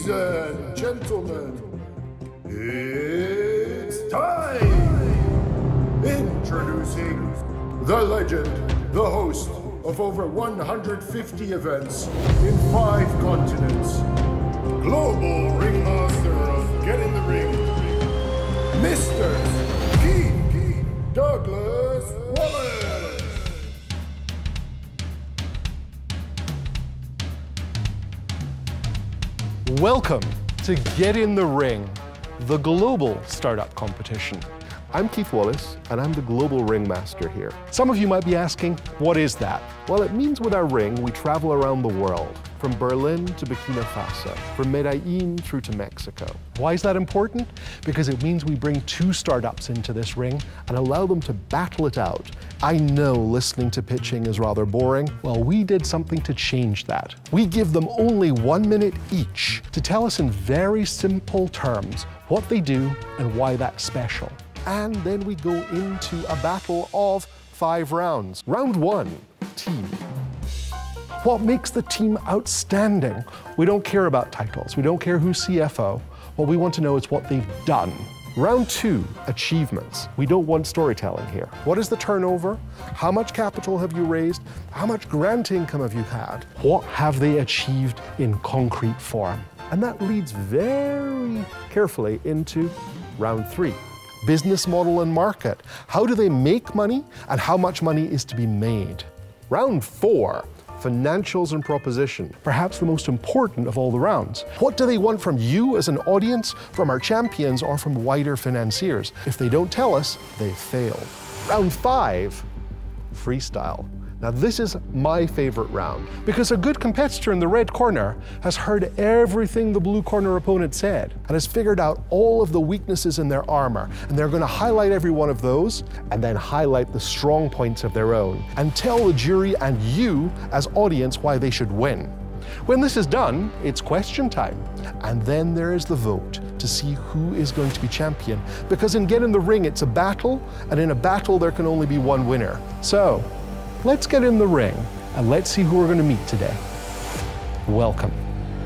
Ladies and gentlemen, it's time! Introducing the legend, the host of over 150 events in 5 continents, global ringmaster of Get in the Ring, Mr. Keith Douglas Wallace. Welcome to Get in the Ring, the global startup competition. I'm Keith Wallace, and I'm the global ringmaster here. Some of you might be asking, what is that? Well, it means with our ring, we travel around the world, from Berlin to Burkina Faso, from Medellin through to Mexico. Why is that important? Because it means we bring 2 startups into this ring and allow them to battle it out. I know listening to pitching is rather boring. Well, we did something to change that. We give them only 1 minute each to tell us in very simple terms what they do and why that's special. And then we go into a battle of 5 rounds. Round 1, team. What makes the team outstanding? We don't care about titles. We don't care who's CFO. What we want to know is what they've done. Round 2, achievements. We don't want storytelling here. What is the turnover? How much capital have you raised? How much grant income have you had? What have they achieved in concrete form? And that leads very carefully into round 3. Business model and market. How do they make money and how much money is to be made? Round 4, financials and proposition. Perhaps the most important of all the rounds. What do they want from you as an audience, from our champions, or from wider financiers? If they don't tell us, they failed. Round 5, freestyle. Now this is my favorite round because a good competitor in the red corner has heard everything the blue corner opponent said and has figured out all of the weaknesses in their armor, and they're going to highlight every one of those and then highlight the strong points of their own and tell the jury and you as audience why they should win. When this is done, it's question time, and then there is the vote to see who is going to be champion, because in Get in the Ring it's a battle, and in a battle there can only be one winner. So let's get in the ring and let's see who we're going to meet today. Welcome.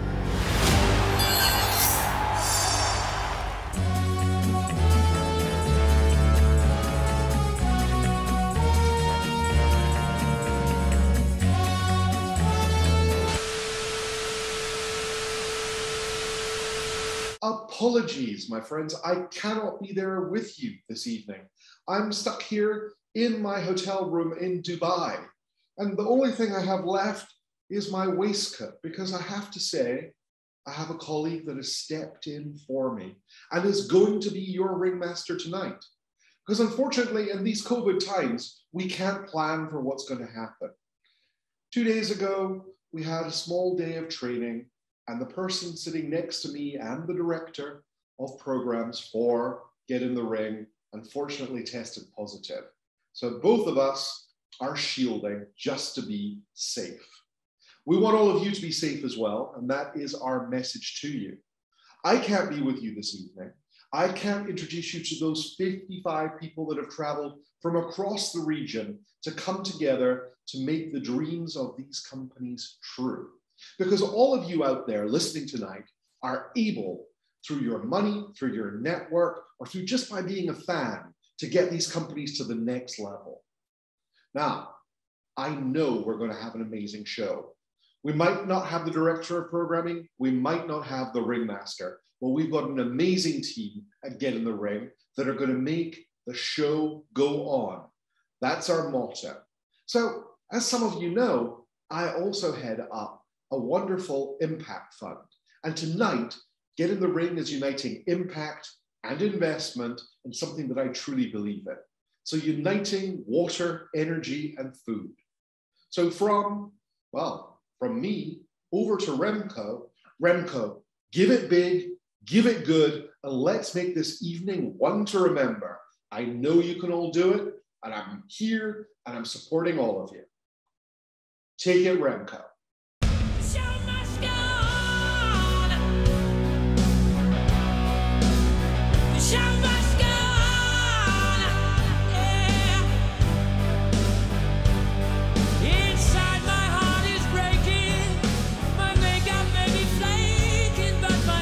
Apologies, my friends, I cannot be there with you this evening. I'm stuck here in my hotel room in Dubai. And the only thing I have left is my waistcoat, because I have to say, I have a colleague that has stepped in for me and is going to be your ringmaster tonight. Because unfortunately, in these COVID times, we can't plan for what's going to happen. 2 days ago, we had a small day of training, and the person sitting next to me and the director of programs for Get in the Ring unfortunately tested positive. So both of us are shielding just to be safe. We want all of you to be safe as well, and that is our message to you. I can't be with you this evening. I can't introduce you to those 55 people that have traveled from across the region to come together to make the dreams of these companies true. Because all of you out there listening tonight are able, through your money, through your network, or through just by being a fan, to get these companies to the next level. Now, I know we're going to have an amazing show. We might not have the director of programming, we might not have the ringmaster, but we've got an amazing team at Get in the Ring that are going to make the show go on. That's our motto. So, as some of you know, I also head up a wonderful impact fund. And tonight, Get in the Ring is uniting impact and investment in something that I truly believe in. So uniting water, energy, and food. So from me over to Remco, give it big, give it good, and let's make this evening one to remember. I know you can all do it, and I'm here, and I'm supporting all of you. Take it, Remco. Inside my heart is breaking, my makeup may be flaking, but my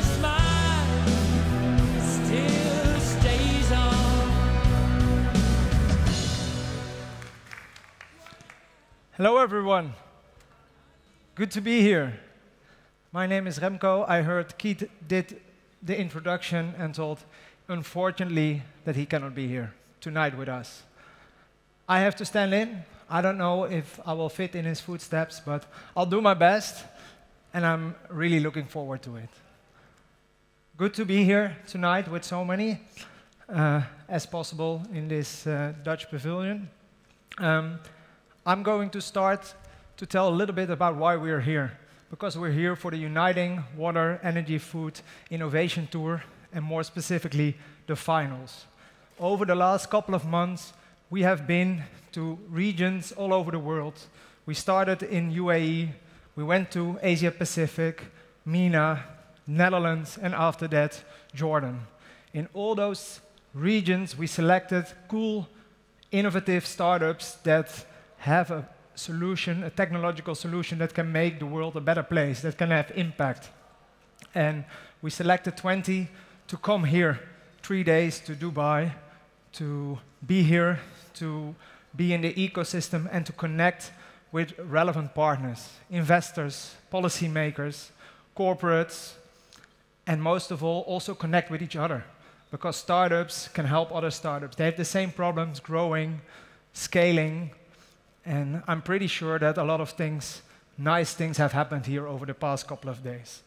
Hello, everyone. Good to be here. My name is Remco. I heard Keith did the introduction and told, unfortunately, that he cannot be here tonight with us. I have to stand in. I don't know if I will fit in his footsteps, but I'll do my best, and I'm really looking forward to it. Good to be here tonight with so many as possible in this Dutch pavilion. I'm going to start to tell a little bit about why we're here. Because we're here for the Uniting Water, Energy, Food Innovation Tour, and more specifically, the finals. Over the last couple of months, we have been to regions all over the world. We started in UAE, we went to Asia Pacific, MENA, Netherlands, and after that, Jordan. In all those regions, we selected cool, innovative startups that have a solution, a technological solution that can make the world a better place, that can have impact. And we selected 20 to come here, 3 days to Dubai, to be here, to be in the ecosystem and to connect with relevant partners, investors, policymakers, corporates, and most of all, also connect with each other. Because startups can help other startups. They have the same problems growing, scaling, and I'm pretty sure that a lot of things, nice things have happened here over the past couple of days.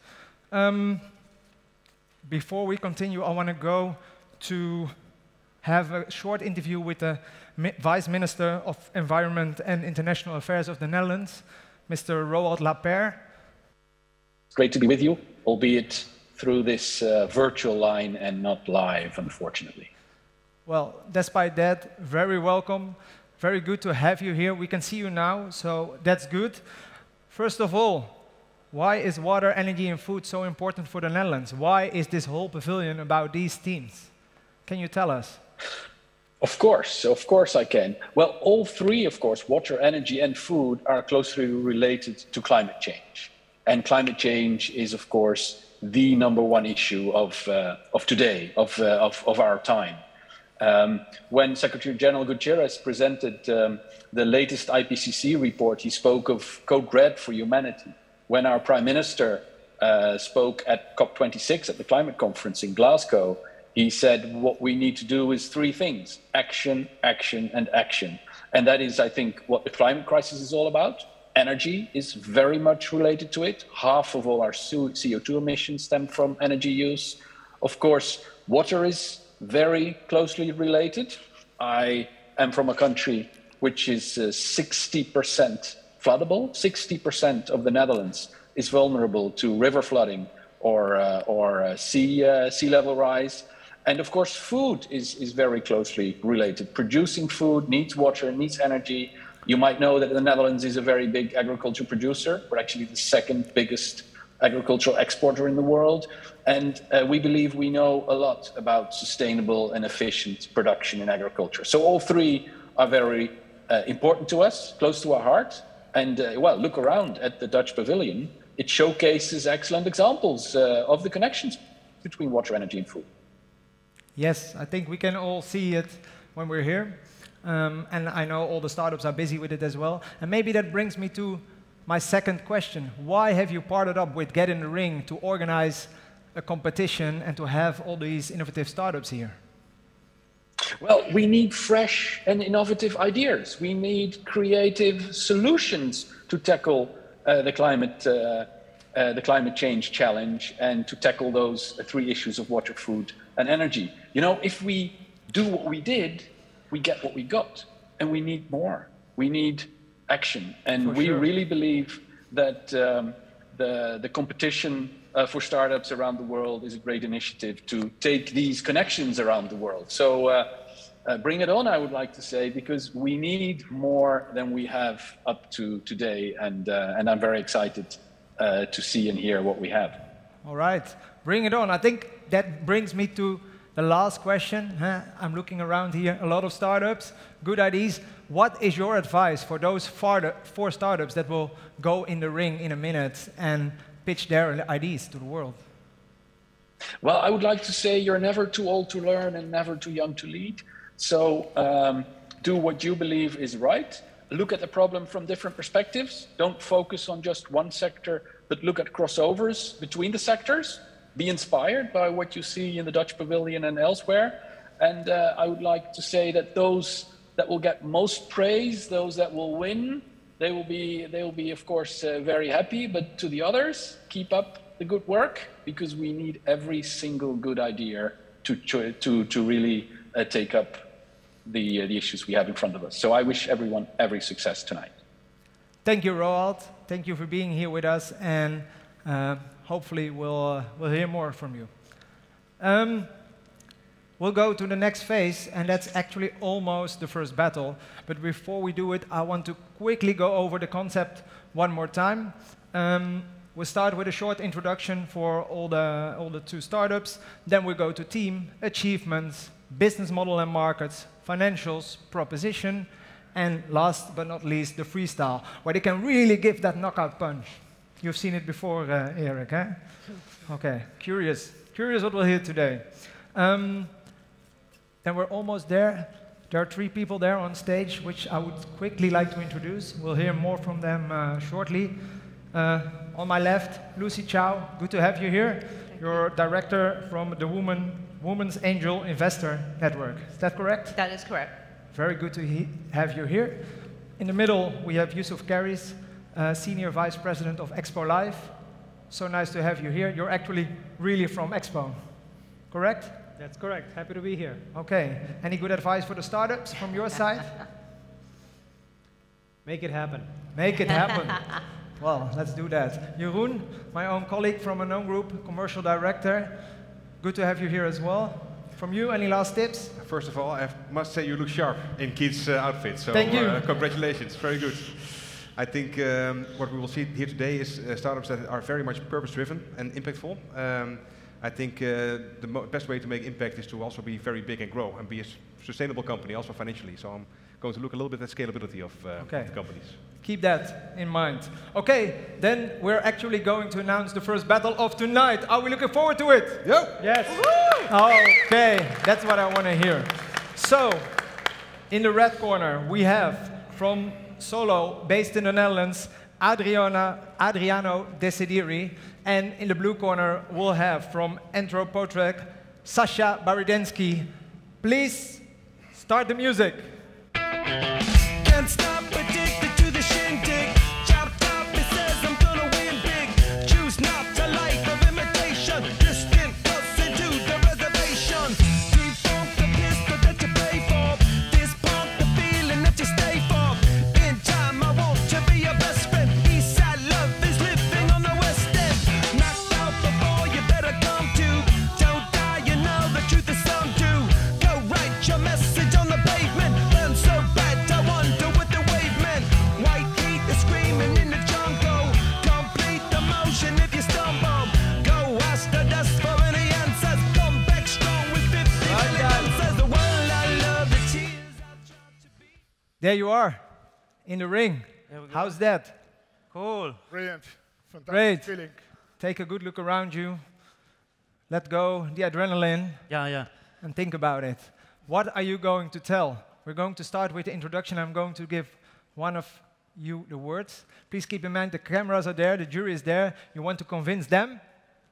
Before we continue, I want to go to have a short interview with the Vice Minister of Environment and International Affairs of the Netherlands, Mr. Roald Lapeyre. It's great to be with you, albeit through this virtual line and not live, unfortunately. Well, despite that, very welcome. Very good to have you here. We can see you now, so that's good. First of all, why is water, energy, and food so important for the Netherlands? Why is this whole pavilion about these themes? Can you tell us? Of course I can. Well, all three, of course, water, energy, and food are closely related to climate change. And climate change is, of course, the #1 issue of today, of our time. When Secretary General Guterres presented the latest IPCC report, he spoke of Code Red for humanity. When our Prime Minister spoke at COP26 at the climate conference in Glasgow, he said what we need to do is 3 things: action, action, and action. And that is, I think, what the climate crisis is all about. Energy is very much related to it. Half of all our CO2 emissions stem from energy use. Of course, water is very closely related. I am from a country which is 60% floodable. 60% of the Netherlands is vulnerable to river flooding or sea level rise. And of course, food is very closely related. Producing food needs water, needs energy. You might know that the Netherlands is a very big agriculture producer. We're actually the 2nd biggest agricultural exporter in the world. And we believe we know a lot about sustainable and efficient production in agriculture. So all 3 are very important to us, close to our heart. And well, look around at the Dutch pavilion. It showcases excellent examples of the connections between water, energy, and food. Yes, I think we can all see it when we're here. And I know all the startups are busy with it as well. And maybe that brings me to my second question. Why have you partnered up with Get in the Ring to organize a competition and to have all these innovative startups here? Well, we need fresh and innovative ideas. We need creative solutions to tackle the climate change challenge and to tackle those 3 issues of water, food, and energy. You know, if we do what we did, we get what we got, and we need more. We need action, and we really believe that the competition for startups around the world is a great initiative to take these connections around the world. So bring it on, I would like to say, because we need more than we have up to today, and I'm very excited to see and hear what we have. All right, bring it on. I think that brings me to the last question. I'm looking around here, a lot of startups, good ideas. What is your advice for those 4 startups that will go in the ring in a minute and pitch their ideas to the world? Well, I would like to say you're never too old to learn and never too young to lead. So do what you believe is right. look at the problem from different perspectives. Don't focus on just one sector, but look at crossovers between the sectors. Be inspired by what you see in the Dutch Pavilion and elsewhere. And I would like to say that those that will get most praise, those that will win, they will be of course very happy. But to the others, keep up the good work, because we need every single good idea to really take up the issues we have in front of us. So I wish everyone every success tonight. Thank you, Roald. Thank you for being here with us, and hopefully we'll hear more from you. We'll go to the next phase, and that's actually almost the first battle. But before we do it, I want to quickly go over the concept one more time. We'll start with a short introduction for all the two startups. Then we go to team, achievements, business model and markets, financials, proposition, and last but not least, the freestyle, where they can really give that knockout punch. You've seen it before, Eric, eh? Okay, curious what we'll hear today. And we're almost there. There are 3 people there on stage, which I would quickly like to introduce. We'll hear more from them shortly. On my left, Lucy Chow, good to have you here. You're director from the Women's Angel Investor Network. Is that correct? That is correct. Very good to have you here. In the middle, we have Yusuf Karis, Senior Vice President of Expo Live. So nice to have you here. You're actually really from Expo, correct? That's correct. Happy to be here. Okay. Any good advice for the startups from your side? Make it happen. Make it happen. Well, let's do that. Jeroen, my own colleague from an own group, commercial director. Good to have you here as well. From you, any last tips? First of all, I must say you look sharp in Keith's outfit. So thank you. Congratulations. Very good. I think what we will see here today is startups that are very much purpose-driven and impactful. I think the best way to make impact is to also be very big and grow and be a sustainable company, also financially. So I'm going to look a little bit at scalability of the companies. Keep that in mind. Okay, then we're actually going to announce the first battle of tonight. Are we looking forward to it? Yep. Yes. Okay, that's what I want to hear. So, in the red corner, we have from Solo, based in the Netherlands, Adriano Desideri. And in the blue corner, we'll have from Anthropotrek, Sasha Baridensky. Please start the music. Can't stop, addicted to the shindig. Chop top, it says I'm gonna win big. Choose not a life of imitation. Distant us into the reservation. Default the pistol that you pay for. This pump the feeling that you stay for. In time, I want to be your best friend. Eastside love is living on the west end. Knocked out before you better come to. Don't die, you know the truth is some do. Go write your message on the pavement. Burn so bad, I wonder what the wave meant. White heat is screaming in the jungle. Complete the motion if you stumble. Go ask the dust for any answers. Come back strong with 50 million answers. The world I love, the tears I try to be. There you are, in the ring. How's that? Cool. Brilliant. Fantastic Great. feeling. Take a good look around you. Let go the adrenaline. Yeah. And think about it. What are you going to tell? We're going to start with the introduction. I'm going to give one of you the words. Please keep in mind the cameras are there, the jury is there. You want to convince them.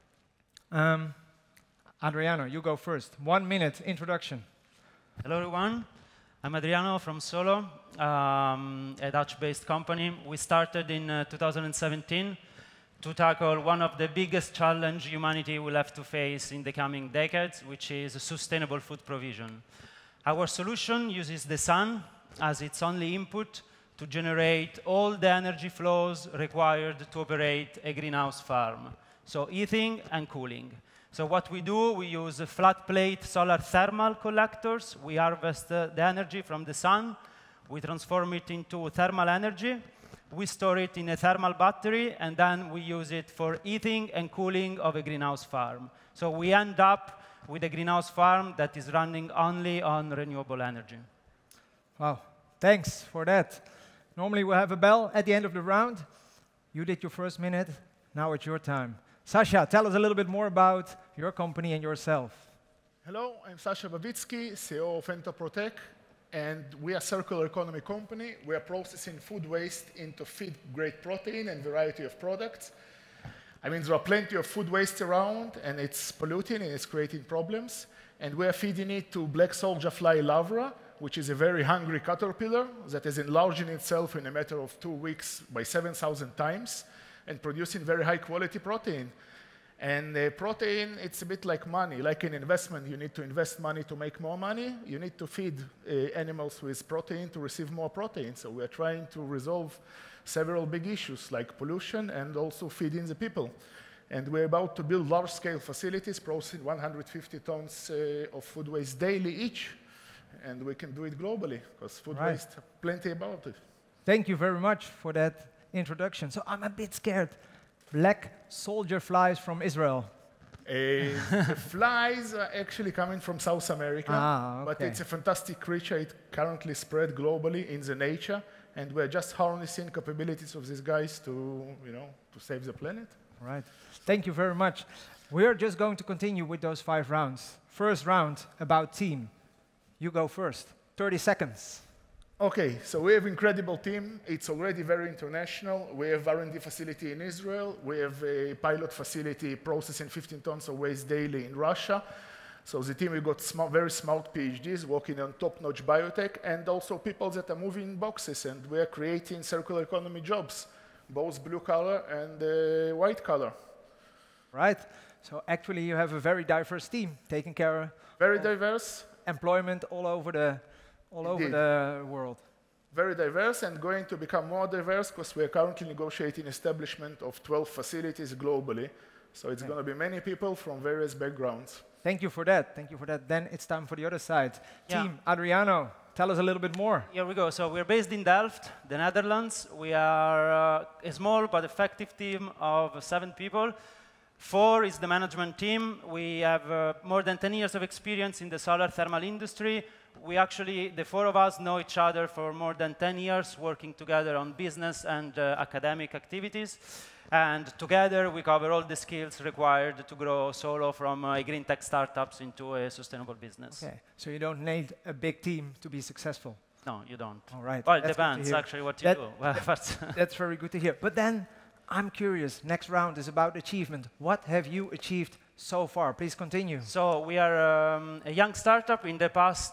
Adriano, you go first. 1 minute introduction. Hello, everyone. I'm Adriano from Solo, a Dutch-based company. We started in 2017 to tackle one of the biggest challenges humanity will have to face in the coming decades, which is sustainable food provision. Our solution uses the sun as its only input to generate all the energy flows required to operate a greenhouse farm, so heating and cooling. So what we do, we use flat plate solar thermal collectors. We harvest the energy from the sun. We transform it into thermal energy. We store it in a thermal battery, and then we use it for heating and cooling of a greenhouse farm. So we end up with a greenhouse farm that is running only on renewable energy. Wow, thanks for that. Normally we'll have a bell at the end of the round. You did your first minute, now it's your time. Sasha, tell us a little bit more about your company and yourself. Hello, I'm Sasha Babitsky, CEO of Anthropotrek. And we are a circular economy company. We are processing food waste into feed-grade protein and variety of products. I mean, there are plenty of food waste around, and it's polluting, and it's creating problems. And we are feeding it to black soldier fly larvae, which is a very hungry caterpillar that is enlarging itself in a matter of 2 weeks by 7,000 times and producing very high-quality protein. And protein, it's a bit like money. Like an investment, you need to invest money to make more money. You need to feed animals with protein to receive more protein. So we're trying to resolve several big issues like pollution and also feeding the people. And we're about to build large-scale facilities processing 150 tons of food waste daily each. And we can do it globally because food waste, plenty about it. Thank you very much for that introduction. So I'm a bit scared. Black soldier flies from Israel. The flies are actually coming from South America, but it's a fantastic creature. It currently spread globally in the nature, and we're just harnessing capabilities of these guys to, to save the planet. Right. Thank you very much. We're just going to continue with those 5 rounds. First round, about team. You go first. 30 seconds. Okay, so we have an incredible team. It's already very international. We have R&D facility in Israel. We have a pilot facility processing 15 tons of waste daily in Russia. So the team, we got very smart PhDs working on top-notch biotech, and also people that are moving boxes, and we're creating circular economy jobs, both blue collar and white collar. Right. So actually you have a very diverse team taking care of very diverse employment all over the world. Very diverse, and going to become more diverse because we are currently negotiating establishment of 12 facilities globally. So it's going to be many people from various backgrounds. Thank you for that. Thank you for that. Then it's time for the other side. Team Adriano, tell us a little bit more. Here we go. So we're based in Delft, the Netherlands. We are a small but effective team of 7 people. 4 is the management team. We have more than 10 years of experience in the solar thermal industry. We actually, the 4 of us, know each other for more than 10 years, working together on business and academic activities. And together, we cover all the skills required to grow Solo from green tech startups into a sustainable business. Okay, so you don't need a big team to be successful? No, you don't. All right. Well, it depends, actually, what you do. That's very good to hear. But then, I'm curious, next round is about achievement. What have you achieved so far? Please continue. So we are a young startup. In the past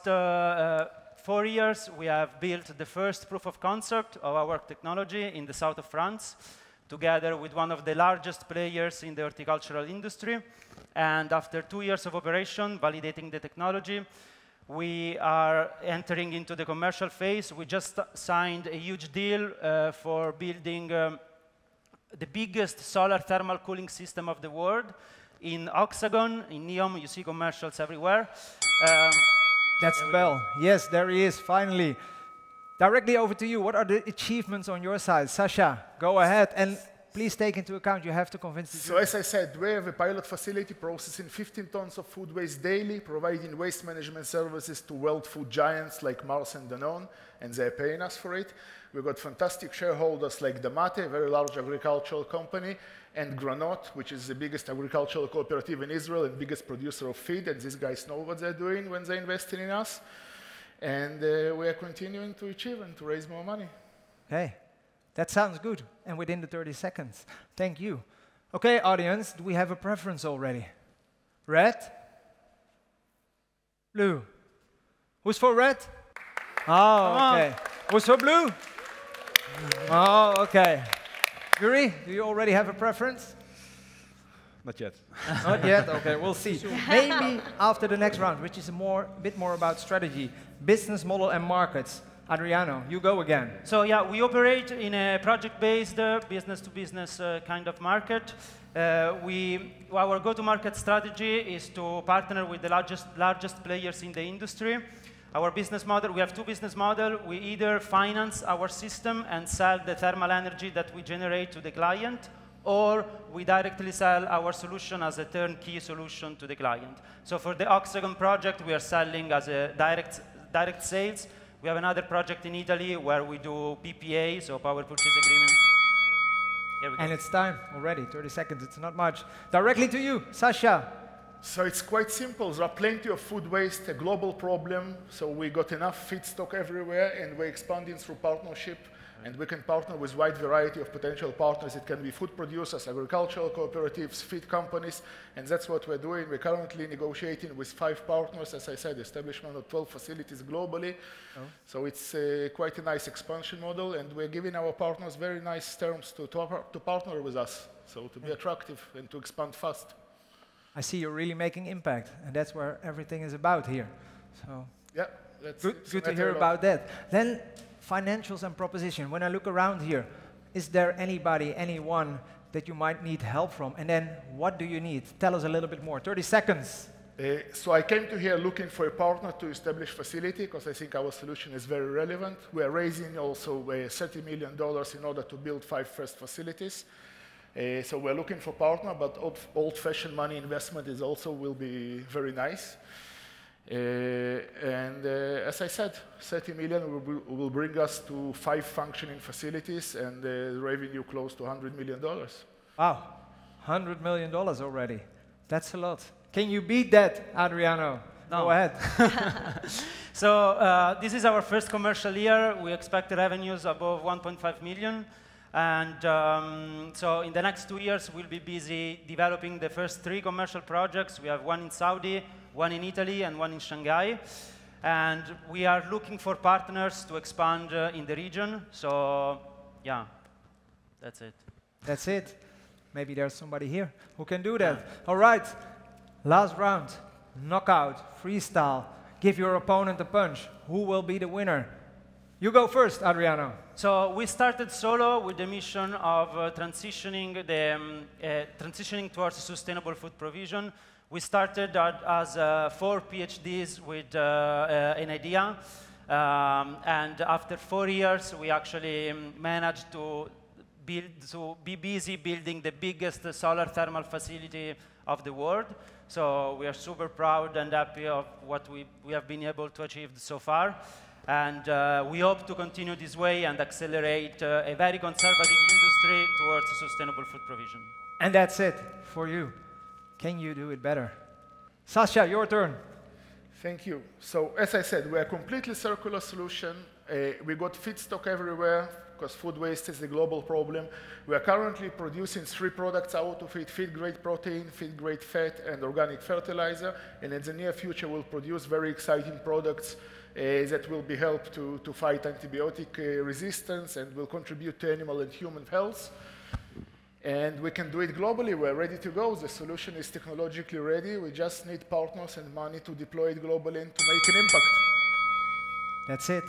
4 years, we have built the first proof of concept of our technology in the south of France, together with one of the largest players in the horticultural industry. And after 2 years of operation, validating the technology, we are entering into the commercial phase. We just signed a huge deal for building the biggest solar thermal cooling system of the world in Oxagon, in Neom. You see commercials everywhere. That's the bell. Yes, there he is, finally. Directly over to you. What are the achievements on your side? Sasha, go ahead. And please take into account, you have to convince the So as I said, we have a pilot facility processing 15 tons of food waste daily, providing waste management services to world food giants like Mars and Danone, and they're paying us for it. We've got fantastic shareholders like Damate, a very large agricultural company, and Granot, which is the biggest agricultural cooperative in Israel and biggest producer of feed, and these guys know what they're doing when they're investing in us. And we are continuing to achieve and to raise more money. Okay, that sounds good. And within the 30 seconds. Thank you. Okay, audience, do we have a preference already? Red? Blue? Who's for red? Oh, okay. Who's for blue? Oh, okay. Yuri, do you already have a preference? Not yet. Not yet? Okay, we'll see. Maybe after the next round, which is a bit more about strategy, business model and markets. Adriano, you go again. So yeah, we operate in a project-based, business-to-business kind of market. Our go-to-market strategy is to partner with the largest players in the industry. Our business model, we have 2 business models. We either finance our system and sell the thermal energy that we generate to the client, or we directly sell our solution as a turnkey solution to the client. So for the Oxagon project, we are selling as a direct sales. We have another project in Italy where we do PPA, so power purchase agreement. Here we go. And it's time already, 30 seconds, it's not much. Directly to you, Sasha. So it's quite simple. There are plenty of food waste, a global problem. So we got enough feedstock everywhere, and we're expanding through partnership. And we can partner with a wide variety of potential partners. It can be food producers, agricultural cooperatives, feed companies, and that's what we're doing. We're currently negotiating with 5 partners, as I said, establishment of 12 facilities globally. Oh. So it's quite a nice expansion model, and we're giving our partners very nice terms to partner with us, so to be attractive and to expand fast. I see you're really making impact, and that's where everything is about here. So yeah, that's good to hear about that. Then financials and proposition. When I look around here, is there anybody, anyone that you might need help from? And then what do you need? Tell us a little bit more. 30 seconds. So I came to here looking for a partner to establish facility because I think our solution is very relevant. We are raising also $30 million in order to build 5 first facilities. So we're looking for partner, but old-fashioned money investment is also will be very nice. As I said, 30 million will bring us to 5 functioning facilities and revenue close to $100 million. Wow, $100 million already. That's a lot. Can you beat that, Adriano? No. Go ahead. So this is our first commercial year. We expect revenues above 1.5 million. And so in the next 2 years, we'll be busy developing the first 3 commercial projects. We have 1 in Saudi, 1 in Italy, and 1 in Shanghai. And we are looking for partners to expand in the region. So yeah, that's it. That's it. Maybe there's somebody here who can do that. Yeah. All right, last round, knockout, freestyle. Give your opponent a punch. Who will be the winner? You go first, Adriano. So we started solo with the mission of transitioning towards sustainable food provision. We started as 4 PhDs with an idea, and after 4 years, we actually managed to be busy building the biggest solar thermal facility of the world. So we are super proud and happy of what we have been able to achieve so far. And we hope to continue this way and accelerate a very conservative industry towards sustainable food provision. And that's it for you. Can you do it better? Sasha, your turn. Thank you. So as I said, we're a completely circular solution. We got feedstock everywhere because food waste is a global problem. We are currently producing 3 products out of it: feed-grade protein, feed-grade fat, and organic fertilizer. And in the near future, we'll produce very exciting products that will be helped to fight antibiotic resistance and will contribute to animal and human health. And we can do it globally. We're ready to go. The solution is technologically ready. We just need partners and money to deploy it globally and to make an impact. That's it.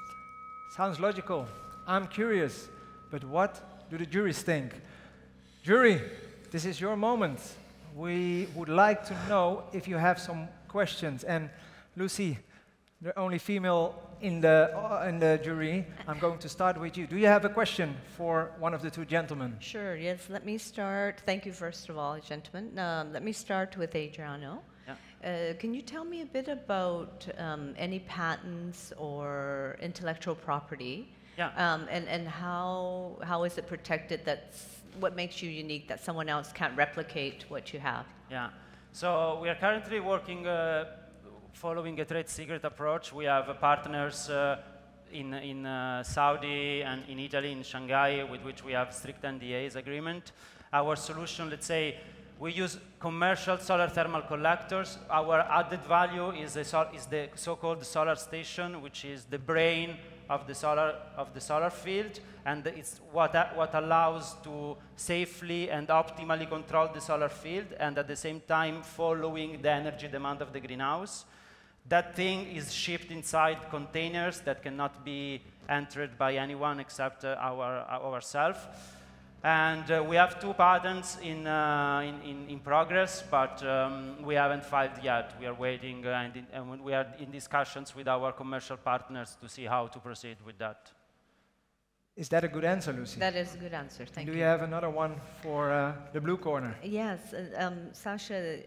Sounds logical. I'm curious, but what do the juries think? Jury, this is your moment. We would like to know if you have some questions. And Lucy, the only female in the jury, I'm going to start with you. Do you have a question for one of the 2 gentlemen? Sure, yes. Let me start. Thank you, first of all, gentlemen. Let me start with Adriano. Yeah. Can you tell me a bit about any patents or intellectual property? Yeah. And how is it protected? What makes you unique that someone else can't replicate what you have? Yeah. So we are currently working following a trade secret approach. We have partners in Saudi and in Italy, in Shanghai, with which we have strict NDAs agreement. Our solution, let's say, we use commercial solar thermal collectors. Our added value is the so-called solar station, which is the brain of the solar field, and it's what allows to safely and optimally control the solar field, and at the same time following the energy demand of the greenhouse. That thing is shipped inside containers that cannot be entered by anyone except ourselves. And we have 2 patents in progress, but we haven't filed yet. We are waiting, and we are in discussions with our commercial partners to see how to proceed with that. Is that a good answer, Lucy? That is a good answer, thank you. Do you have another one for the blue corner? Yes, Sasha,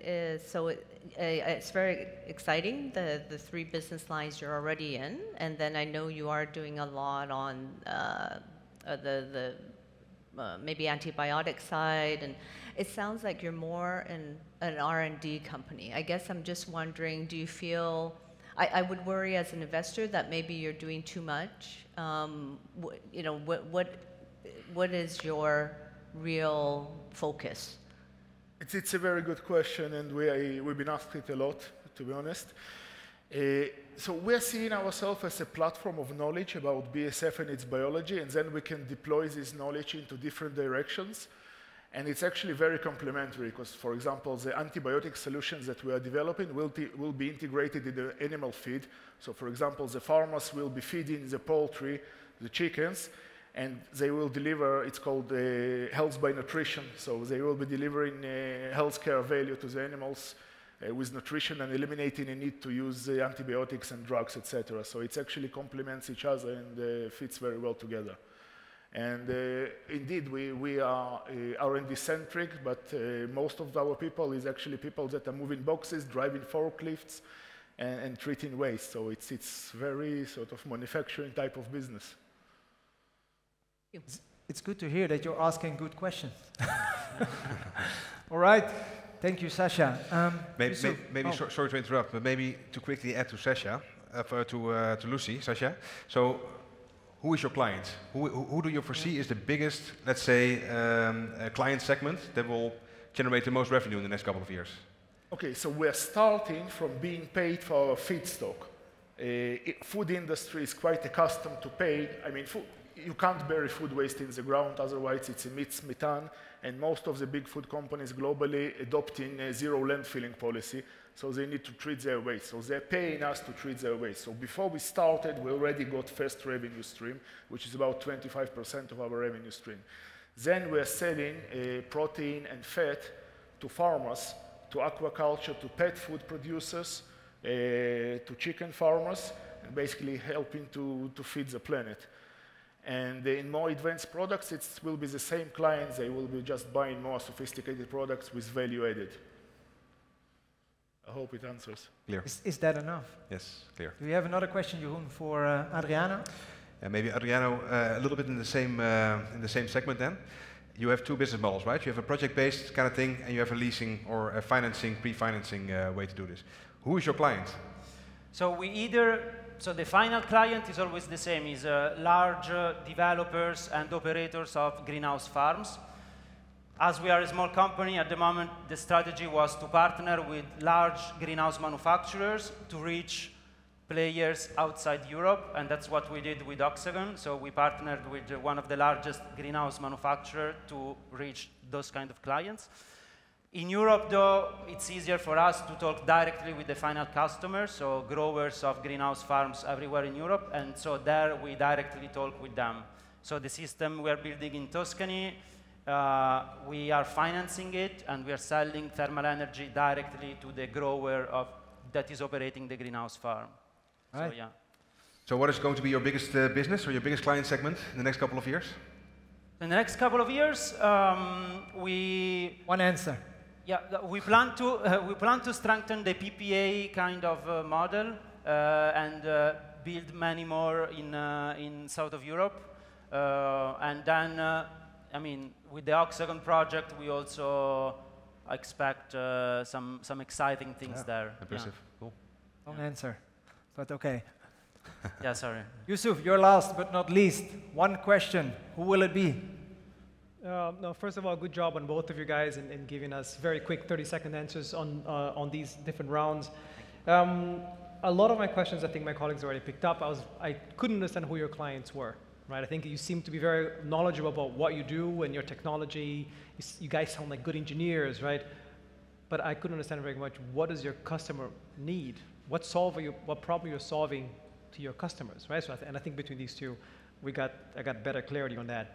it's very exciting, the 3 business lines you're already in, and then I know you are doing a lot on the maybe antibiotic side, and it sounds like you're more an R&D company. I guess I'm just wondering, do you feel, I would worry as an investor that maybe you're doing too much. You know, what is your real focus? It's a very good question, and we've been asked it a lot, to be honest. So we're seeing ourselves as a platform of knowledge about BASF and its biology, and then we can deploy this knowledge into different directions. And it's actually very complementary because, for example, the antibiotic solutions that we are developing will be integrated in the animal feed. So, for example, the farmers will be feeding the poultry, the chickens, and they will deliver, it's called health by nutrition. So they will be delivering healthcare value to the animals with nutrition and eliminating the need to use antibiotics and drugs, etc. So it actually complements each other and fits very well together. And indeed, we are R&D centric, but most of our people is actually people that are moving boxes, driving forklifts, and treating waste. So it's very sort of manufacturing type of business. It's good to hear that you're asking good questions. All right. Thank you, Sasha. Sorry to interrupt, but maybe to quickly add to Sasha, to Lucy, Sasha. So, who is your client? Who do you foresee is the biggest, let's say, client segment that will generate the most revenue in the next couple of years? Okay, so we're starting from being paid for our feedstock. Food industry is quite accustomed to pay. I mean, you can't bury food waste in the ground, otherwise it emits methane, and most of the big food companies globally adopting a zero landfilling policy, so they need to treat their waste. So they're paying us to treat their waste. So before we started, we already got first revenue stream, which is about 25% of our revenue stream. Then we're selling protein and fat to farmers, to aquaculture, to pet food producers, to chicken farmers, and basically helping to feed the planet. And in more advanced products, it will be the same clients. They will be just buying more sophisticated products with value added. I hope it answers. Clear. Is that enough? Yes, clear. Do you have another question, Jeroen, for Adriano? Maybe Adriano, a little bit in the same segment then. You have two business models, right? You have a project-based kind of thing, and you have a leasing or a financing, pre-financing way to do this. Who is your client? So the final client is always the same, is large developers and operators of greenhouse farms. As we are a small company, at the moment, the strategy was to partner with large greenhouse manufacturers to reach players outside Europe, and that's what we did with Oxagon. So we partnered with one of the largest greenhouse manufacturers to reach those kind of clients. In Europe, though, it's easier for us to talk directly with the final customers, so growers of greenhouse farms everywhere in Europe, and so there we directly talk with them. So the system we are building in Tuscany, we are financing it, and we are selling thermal energy directly to the grower that is operating the greenhouse farm. Right. So, yeah. So what is going to be your biggest business or your biggest client segment in the next couple of years? In the next couple of years, One answer. Yeah, we plan to strengthen the PPA kind of model and build many more in south of Europe. And then, I mean, with the Oxagon project, we also expect some exciting things there. Impressive. Yeah. Cool. Long answer, but okay. Yeah, sorry. Yusuf, you're last but not least. One question. Who will it be? No, first of all, good job on both of you guys in giving us very quick 30-second answers on these different rounds. A lot of my questions, I think my colleagues already picked up. I couldn't understand who your clients were, right? I think you seem to be very knowledgeable about what you do and your technology. You guys sound like good engineers, right? But I couldn't understand very much, what does your customer need? What problem you're solving to your customers, right? So and I think between these two, I got better clarity on that.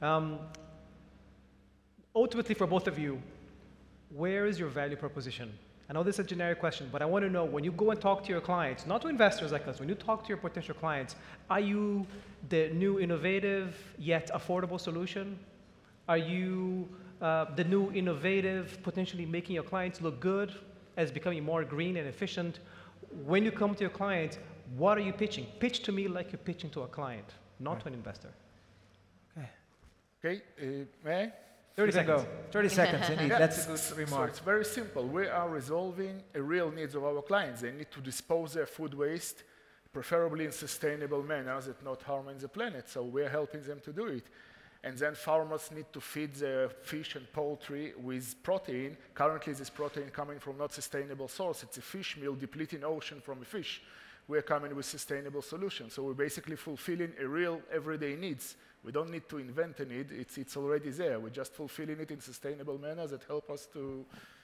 Ultimately, for both of you, where is your value proposition? I know this is a generic question, but I want to know, when you go and talk to your clients, not to investors like us, when you talk to your potential clients, are you the new innovative yet affordable solution? Are you the new innovative, potentially making your clients look good as becoming more green and efficient? When you come to your client, what are you pitching? Pitch to me like you're pitching to a client, not to an investor. Okay. Okay, may I? 30 seconds. 30 seconds, indeed. Yeah, That's a good so remark. it's very simple. We are resolving a real needs of our clients. They need to dispose their food waste, preferably in sustainable manners that not harming the planet. So we're helping them to do it. And then farmers need to feed their fish and poultry with protein. Currently, this protein coming from not sustainable source. It's a fish meal depleting ocean from a fish. We're coming with sustainable solutions. So we're basically fulfilling a real everyday needs. We don't need to invent a need. It's already there. We're just fulfilling it in sustainable manners that help us to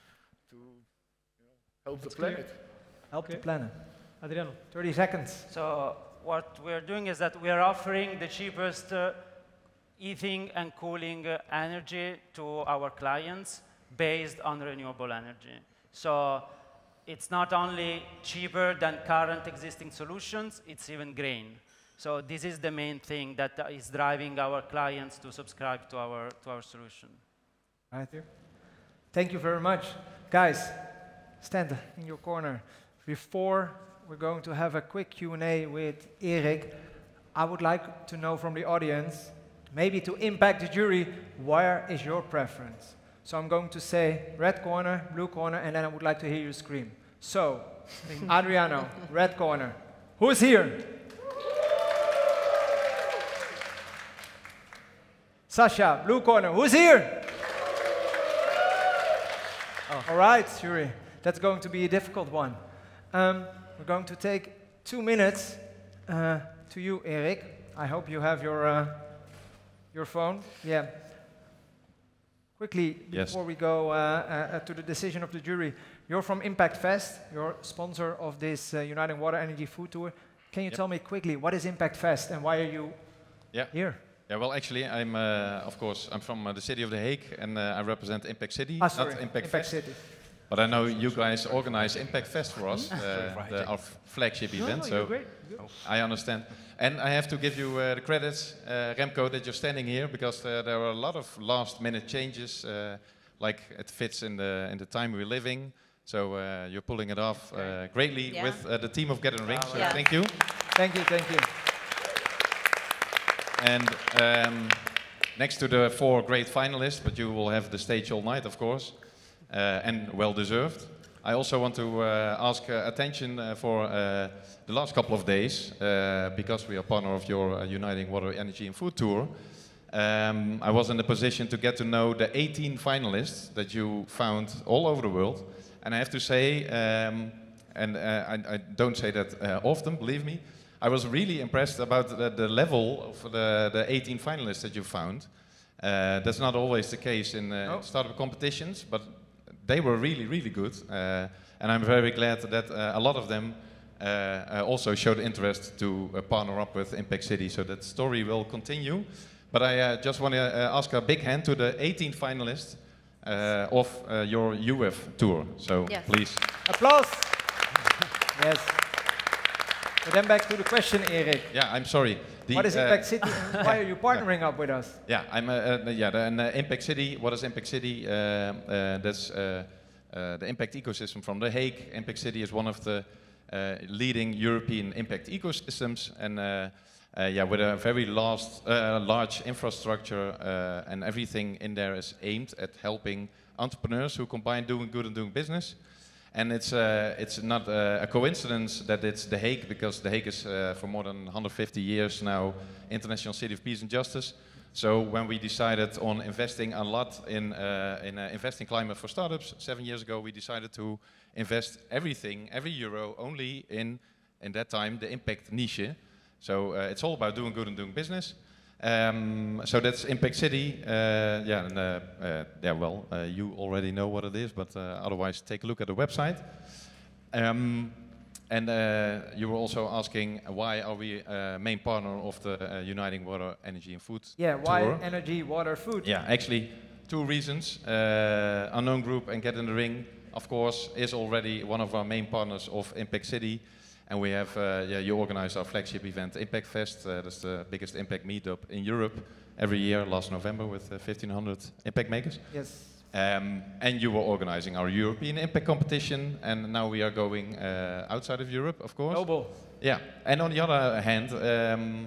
help the planet. Help the planet. Adriano. 30 seconds. So what we're doing is that we are offering the cheapest heating and cooling energy to our clients based on renewable energy. So it's not only cheaper than current existing solutions, it's even green. So this is the main thing that is driving our clients to subscribe to our solution. Right here. Thank you very much. Guys, stand in your corner. Before we're going to have a quick Q&A with Erik, I would like to know from the audience, maybe to impact the jury, where is your preference? So I'm going to say red corner, blue corner, and then I would like to hear you scream. So, Adriano, red corner. Who's here? Sasha, blue corner. Who's here? Oh. All right, jury. That's going to be a difficult one. We're going to take 2 minutes to you, Erik. I hope you have your phone. Yeah. Quickly, before we go to the decision of the jury, you're from Impact Fest. You're sponsor of this Uniting Water, Energy, Food Tour. Can you tell me quickly, what is Impact Fest and why are you here? Yeah, well, actually, I'm, of course, I'm from the city of The Hague, and I represent Impact City, not Impact Fest. City. But I know you guys organize Impact Fest for us, our flagship event, so I understand. And I have to give you the credits, Remco, that you're standing here, because there are a lot of last-minute changes, like it fits in the time we're living. So you're pulling it off greatly with the team of Get in the Ring, so thank you. Thank you, thank you. And next to the 4 great finalists, but you will have the stage all night, of course, and well-deserved. I also want to ask attention for the last couple of days, because we are partner of your Uniting Water, Energy and Food Tour. I was in the position to get to know the 18 finalists that you found all over the world. And I have to say, and I don't say that often, believe me, I was really impressed about the level of the 18 finalists that you found. That's not always the case in startup competitions, but they were really, really good. And I'm very glad that a lot of them also showed interest to partner up with Impact City, so that story will continue. But I just want to ask a big hand to the 18 finalists of your UF tour. So please. Applause. Yes. But then back to the question, Erik. Yeah, I'm sorry. What is Impact City and why are you partnering up with us? Yeah, I'm Impact City. What is Impact City? That's the impact ecosystem from The Hague. Impact City is one of the leading European impact ecosystems, and with a very large infrastructure, and everything in there is aimed at helping entrepreneurs who combine doing good and doing business. And it's not a coincidence that it's The Hague, because The Hague is for more than 150 years now International City of Peace and Justice. So when we decided on investing a lot in investing climate for startups 7 years ago, we decided to invest everything, every euro, only in that time the impact niche. So it's all about doing good and doing business. So that's Impact City. You already know what it is, but otherwise take a look at the website. And you were also asking why are we main partner of the Uniting Water, Energy and Food Yeah, why tour. energy, water, food? Yeah, actually 2 reasons. Unknown Group and Get in the Ring, of course, is already one of our main partners of Impact City. And we have, you organize our flagship event, Impact Fest. That's the biggest impact meetup in Europe every year, last November, with 1,500 impact makers. Yes. And you were organizing our European impact competition, and now we are going outside of Europe, of course. Global. Yeah, and on the other hand,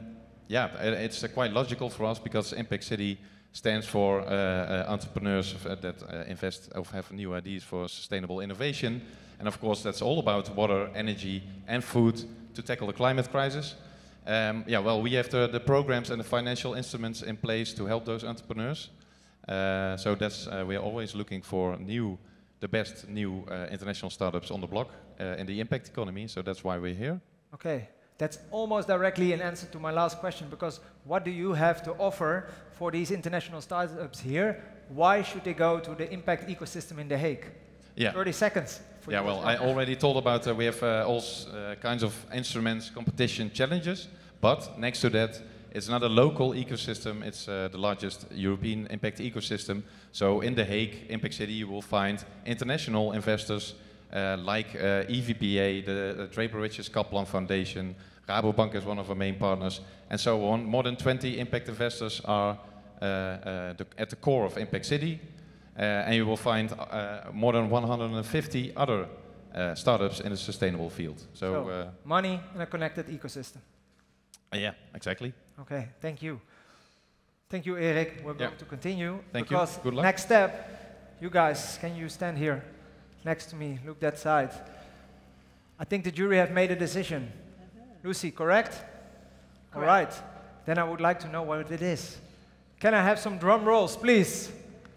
yeah, it's quite logical for us because Impact City stands for entrepreneurs that invest or have new ideas for sustainable innovation. And of course, that's all about water, energy, and food to tackle the climate crisis. Yeah, well, we have the programs and the financial instruments in place to help those entrepreneurs. So that's we are always looking for the best new international startups on the block in the impact economy. So that's why we're here. Okay, that's almost directly an answer to my last question, because what do you have to offer for these international startups here? Why should they go to the impact ecosystem in The Hague? Yeah. 30 seconds. Yeah, well, I already told about we have all kinds of instruments, competition, challenges, but next to that, it's not a local ecosystem, it's the largest European impact ecosystem. So in The Hague, Impact City, you will find international investors like EVPA, the Draper Richards Kaplan Foundation, Rabobank is one of our main partners, and so on. More than 20 impact investors are at the core of Impact City. And you will find more than 150 other startups in the sustainable field. So money in a connected ecosystem. Yeah, exactly. Okay, thank you. Thank you, Erik. We're going to continue. Thank you. Good luck. Next step, you guys, can you stand here next to me? Look that side. I think the jury have made a decision. Lucy, correct? All right. Then I would like to know what it is. Can I have some drum rolls, please?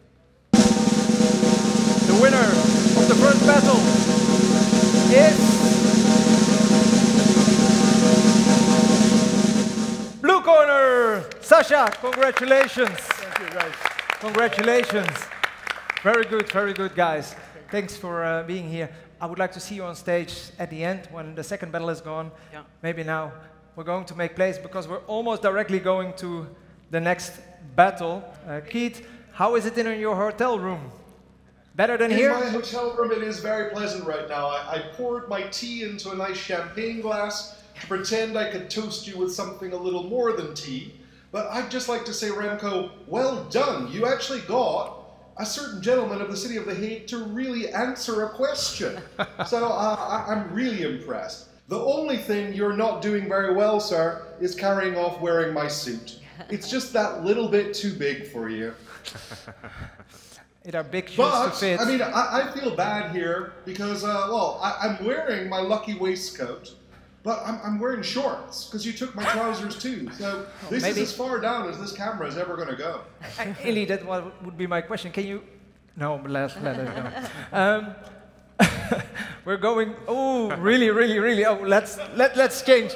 The winner of the first battle is blue corner, Sasha. Congratulations. Thank you, guys. Congratulations. Very good, guys. Thanks for being here. I would like to see you on stage at the end when the second battle is gone. Yeah. Maybe now we're going to make place because we're almost directly going to the next battle. Keith, how is it in your hotel room? Better than here? In my hotel room, it is very pleasant right now. I poured my tea into a nice champagne glass to pretend I could toast you with something a little more than tea. But I'd just like to say, Remco, well done. You actually got a certain gentleman of the city of The Hague to really answer a question. So I'm really impressed. The only thing you're not doing very well, sir, is carrying off wearing my suit. It's just that little bit too big for you. It are big shoes to fit. I mean, I feel bad here because, well, I'm wearing my lucky waistcoat, but I'm wearing shorts because you took my trousers too. So this is as far down as this camera is ever going to go. Illy, that would be my question. Can you? No, let it go. We're going. Oh, really. Oh, let's change.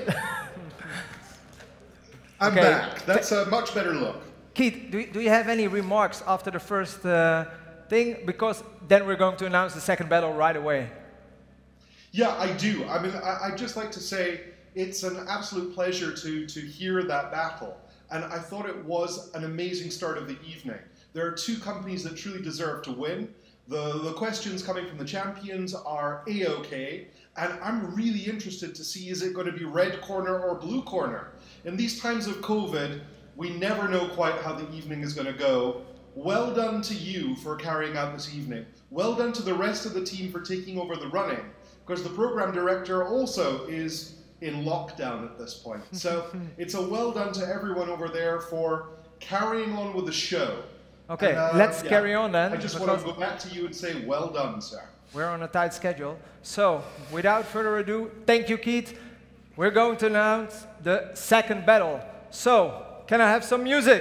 I'm back. That's a much better look. Keith, do you have any remarks after the first thing? Because then we're going to announce the second battle right away. Yeah, I do. I mean, I'd just like to say it's an absolute pleasure to hear that battle. And I thought it was an amazing start of the evening. There are two companies that truly deserve to win. The questions coming from the champions are A-OK, and I'm really interested to see, is it going to be red corner or blue corner? In these times of COVID, we never know quite how the evening is going to go. Well done to you for carrying out this evening. Well done to the rest of the team for taking over the running, because the program director also is in lockdown at this point. So it's a well done to everyone over there for carrying on with the show. Okay, let's carry on then. I just want to go back to you and say well done, sir. We're on a tight schedule. So, without further ado, thank you, Keith. We're going to announce the second battle. So, can I have some music?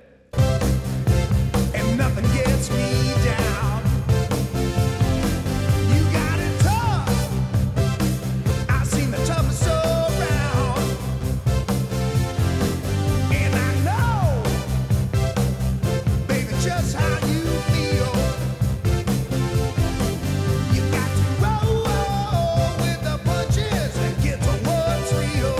And nothing gets me down. You got it tough. I've seen the toughest around. And I know, baby, just how you feel. You got to roll with the punches and get to what's real.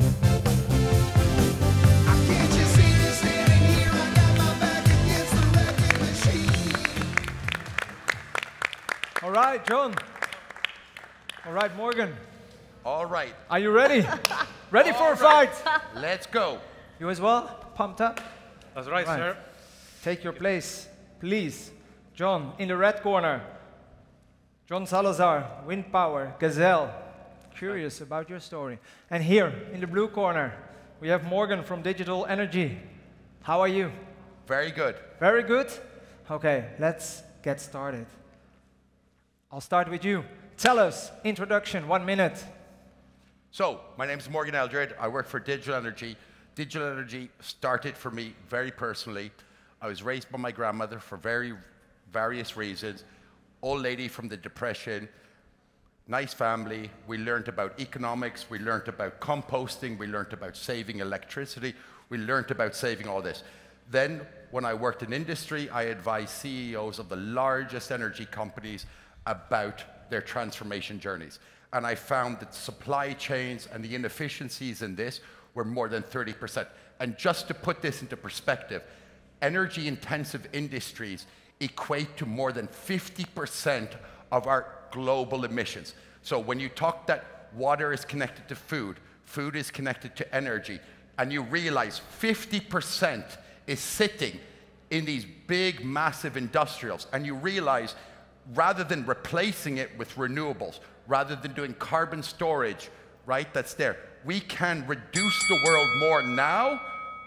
All right, John. All right, Morgan. All right. Are you ready? Ready for a fight? Let's go. You as well? Pumped up? That's right, sir. Take your place, please. John, in the red corner. John Salazar, Wind Power, Gazelle. Curious about your story. And here, in the blue corner, We have Morgan from Digital Energy. How are you? Very good. Very good? Okay, let's get started. I'll start with you. Tell us, introduction, 1 minute. So, my name is Morgan Eldred. I work for Digital Energy. Digital Energy started for me very personally. I was raised by my grandmother for various reasons. Old lady from the Depression, nice family. We learned about economics. We learned about composting. We learned about saving electricity. We learned about saving all this. Then, when I worked in industry, I advised CEOs of the largest energy companies about their transformation journeys. And I found that supply chains and the inefficiencies in this were more than 30%. And just to put this into perspective, energy-intensive industries equate to more than 50% of our global emissions. So when you talk that water is connected to food, food is connected to energy, and you realize 50% is sitting in these big, massive industrials, and you realize rather than replacing it with renewables, rather than doing carbon storage, right, that's there, we can reduce the world more now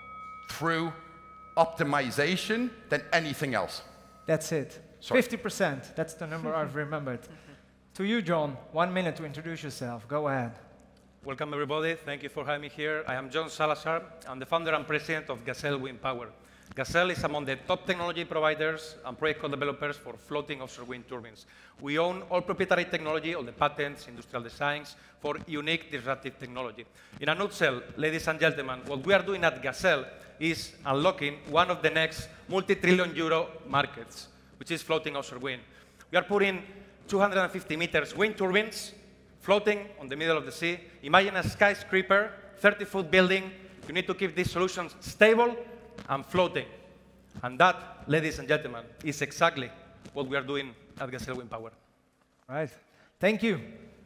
through optimization than anything else. That's it. Sorry. 50%, that's the number I've remembered. To you, John, 1 minute to introduce yourself. Go ahead. Welcome, everybody. Thank you for having me here. I am John Salazar. I'm the founder and president of Gazelle Wind Power. Gazelle is among the top technology providers and project co-developers for floating offshore wind turbines. We own all proprietary technology, all the patents, industrial designs for unique disruptive technology. In a nutshell, ladies and gentlemen, what we are doing at Gazelle is unlocking one of the next multi-trillion euro markets, which is floating offshore wind. We are putting 250 meters wind turbines floating on the middle of the sea. Imagine a skyscraper, 30-foot building. You need to keep these solutions stable and floating. And that, ladies and gentlemen, is exactly what we are doing at Gazelle Wind Power. Right. Thank you.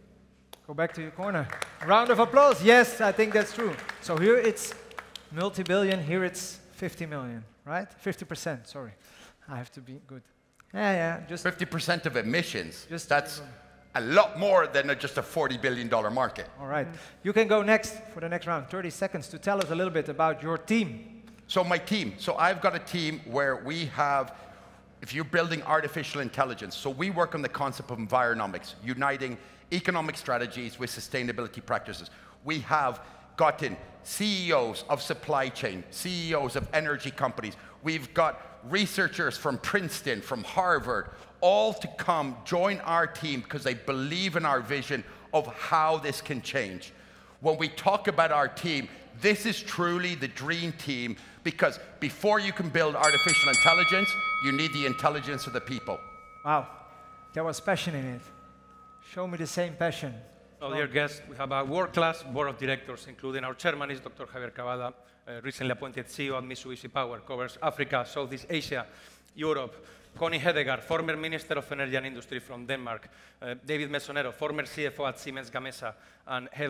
Go back to your corner. Round of applause. Yes, I think that's true. So here it's multi-billion, here it's 50 million, right? 50%, sorry. I have to be good. Yeah, just 50% of emissions. That's a lot more than just a $40 billion market. All right. You can go next for the next round. 30 seconds to tell us a little bit about your team. So my team. So I've got a team where we have, if you're building artificial intelligence, so we work on the concept of environomics, uniting economic strategies with sustainability practices. We have gotten CEOs of supply chain, CEOs of energy companies. We've got researchers from Princeton, from Harvard, all to come join our team because they believe in our vision of how this can change. When we talk about our team, this is truly the dream team because before you can build artificial intelligence, you need the intelligence of the people. Wow, there was passion in it. Show me the same passion. Oh, dear guests, we have a world-class board of directors, including our chairman is Dr. Javier Cavada, recently appointed CEO at Mitsubishi Power, covers Africa, Southeast Asia, Europe. Connie Hedegaard, former Minister of Energy and Industry from Denmark. David Mesonero, former CFO at Siemens Gamesa and head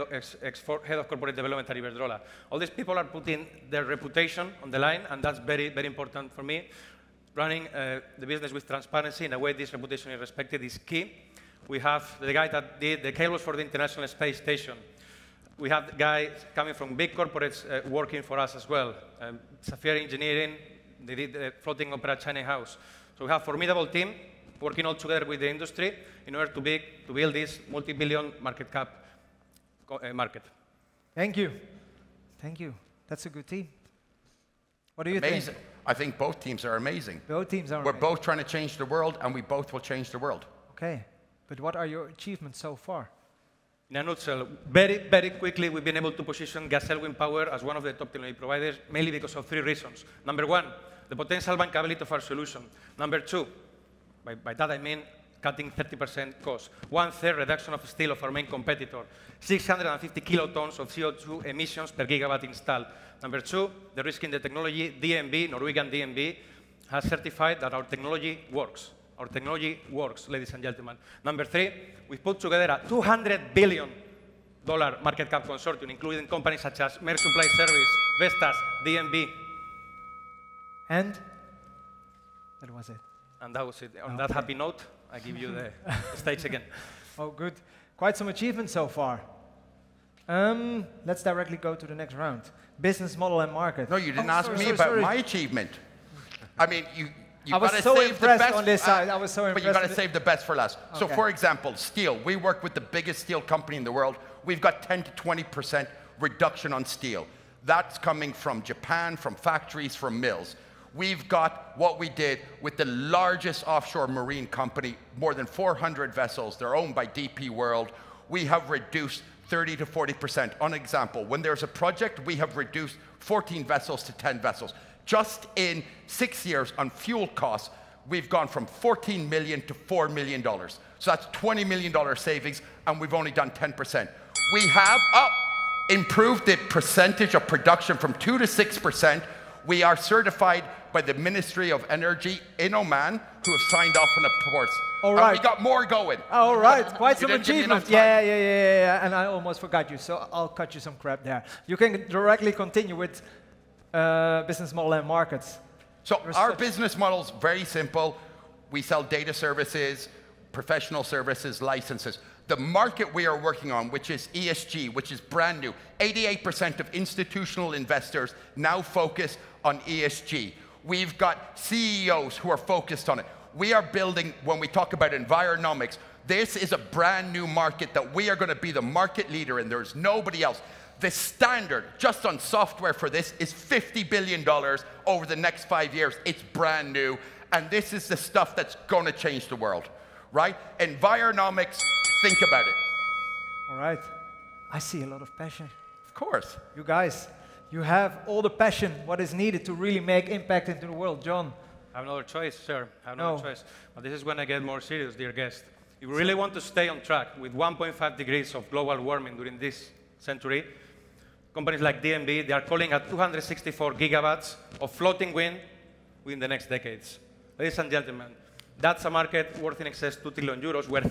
of Corporate Development at Iberdrola. All these people are putting their reputation on the line, and that's very, very important for me. Running the business with transparency in a way this reputation is respected is key. We have the guy that did the cables for the International Space Station. We have guys coming from big corporates working for us as well. Sapphire Engineering, they did the floating opera China House. So we have a formidable team working all together with the industry in order to build this multi-billion market cap market. Thank you. Thank you. That's a good team. What do you think? I think both teams are amazing. Both teams are We're amazing. both trying to change the world, and we both will change the world. Okay. But what are your achievements so far? In a nutshell, very, very quickly, we've been able to position Gazelle Wind Power as one of the top technology providers, mainly because of 3 reasons. Number 1, the potential bankability of our solution. Number 2, by that I mean cutting 30% cost. 1/3 reduction of steel of our main competitor. 650 kilotons of CO2 emissions per gigawatt installed. Number 2, the risk in the technology, DNV, Norwegian DNV, has certified that our technology works. Our technology works, ladies and gentlemen. Number 3, we've put together a $200 billion market cap consortium, including companies such as Maersk Supply Service, Vestas, DNV. And that was it. And that was it. On that happy note, I give you the stage again. Oh, good. Quite some achievements so far. Let's directly go to the next round. Business model and market. No, you didn't ask me about my achievement. I mean, you I was gotta so save the impressed best, on this side. I was so impressed. But you got to save the best for last. So, Okay. for example, steel. We work with the biggest steel company in the world. We've got 10 to 20% reduction on steel. That's coming from Japan, from factories, from mills. We've got what we did with the largest offshore marine company, more than 400 vessels. They're owned by DP World. We have reduced 30 to 40%. On example, when there's a project, we have reduced 14 vessels to 10 vessels. Just in 6 years on fuel costs, we've gone from $14 million to $4 million. So that's $20 million savings, and we've only done 10%. We have improved the percentage of production from 2 to 6%. We are certified by the Ministry of Energy in Oman, who have signed off on a course. All right. And we got more going. All right, quite some You didn't give me enough achievement. time. Yeah. And I almost forgot you, so I'll cut you some crap there. You can directly continue with business model and markets. So our business model is very simple. We sell data services, professional services, licenses. The market we are working on, which is ESG, which is brand new, 88% of institutional investors now focus on ESG. We've got CEOs who are focused on it. We are building, when we talk about environnomics, this is a brand new market that we are going to be the market leader in. There's nobody else. The standard, just on software for this, is $50 billion over the next 5 years. It's brand new. And this is the stuff that's going to change the world, right? Environnomics, think about it. All right. I see a lot of passion. Of course. You guys, you have all the passion, what is needed to really make impact into the world. John? I have another choice, sir. I have another choice. But this is when I get more serious, dear guest. If we really want to stay on track with 1.5 degrees of global warming during this century, companies like DNB, they are calling at 264 gigawatts of floating wind within the next decades. Ladies and gentlemen, that's a market worth in excess of 2 trillion euros, where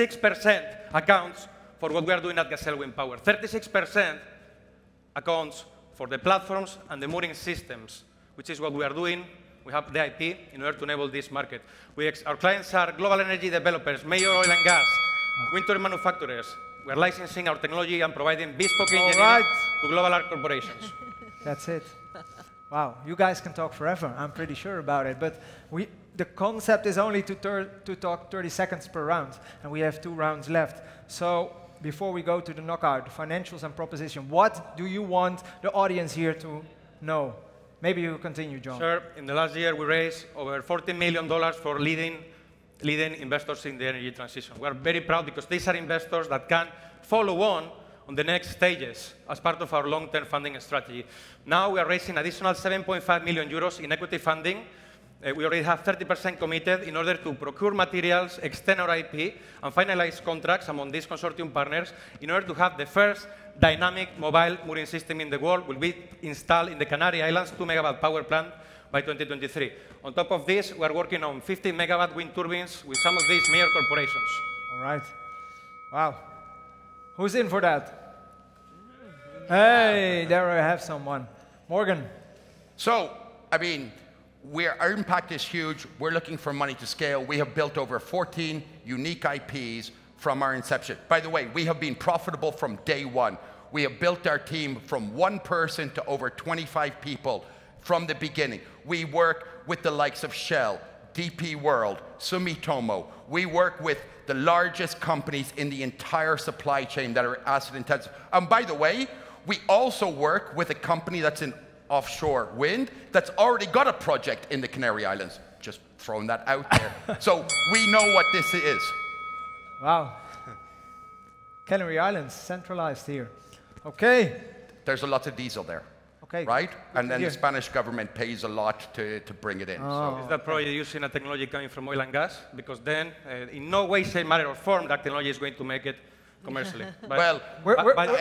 36% accounts for what we are doing at Gazelle Wind Power. 36% accounts for the platforms and the mooring systems, which is what we are doing. We have the IP in order to enable this market. Our clients are global energy developers, major oil and gas, wind turbine manufacturers. We are licensing our technology and providing bespoke engineering to global art corporations. That's it. Wow, you guys can talk forever. I'm pretty sure about it. But the concept is only to talk 30 seconds per round, and we have 2 rounds left. So before we go to the knockout, financials and proposition, what do you want the audience here to know? Maybe you continue, John. Sir, in the last year, we raised over $40 million for leading investors in the energy transition. We are very proud because these are investors that can follow on the next stages as part of our long-term funding strategy. Now we are raising additional 7.5 million euros in equity funding. We already have 30% committed in order to procure materials, extend our IP, and finalize contracts among these consortium partners in order to have the first dynamic mobile mooring system in the world. Will be installed in the Canary Islands 2-megawatt power plant by 2023. On top of this, we are working on 50-megawatt wind turbines with some of these major corporations. All right. Wow. Who's in for that? Hey, there I have someone. Morgan. So, I mean, our impact is huge. We're looking for money to scale. We have built over 14 unique IPs from our inception. By the way, we have been profitable from day one. We have built our team from 1 person to over 25 people from the beginning. We work with the likes of Shell, DP World, Sumitomo. We work with the largest companies in the entire supply chain that are asset intensive. And by the way, we also work with a company that's in offshore wind that's already got a project in the Canary Islands. Just throwing that out there. So we know what this is. Wow. Canary Islands, centralized here. Okay. There's a lot of diesel there. Okay. Right? And then the Spanish government pays a lot to bring it in. So is that project using a technology coming from oil and gas? Because then, in no way, shape, matter, or form, that technology is going to make it commercially. Well, wait,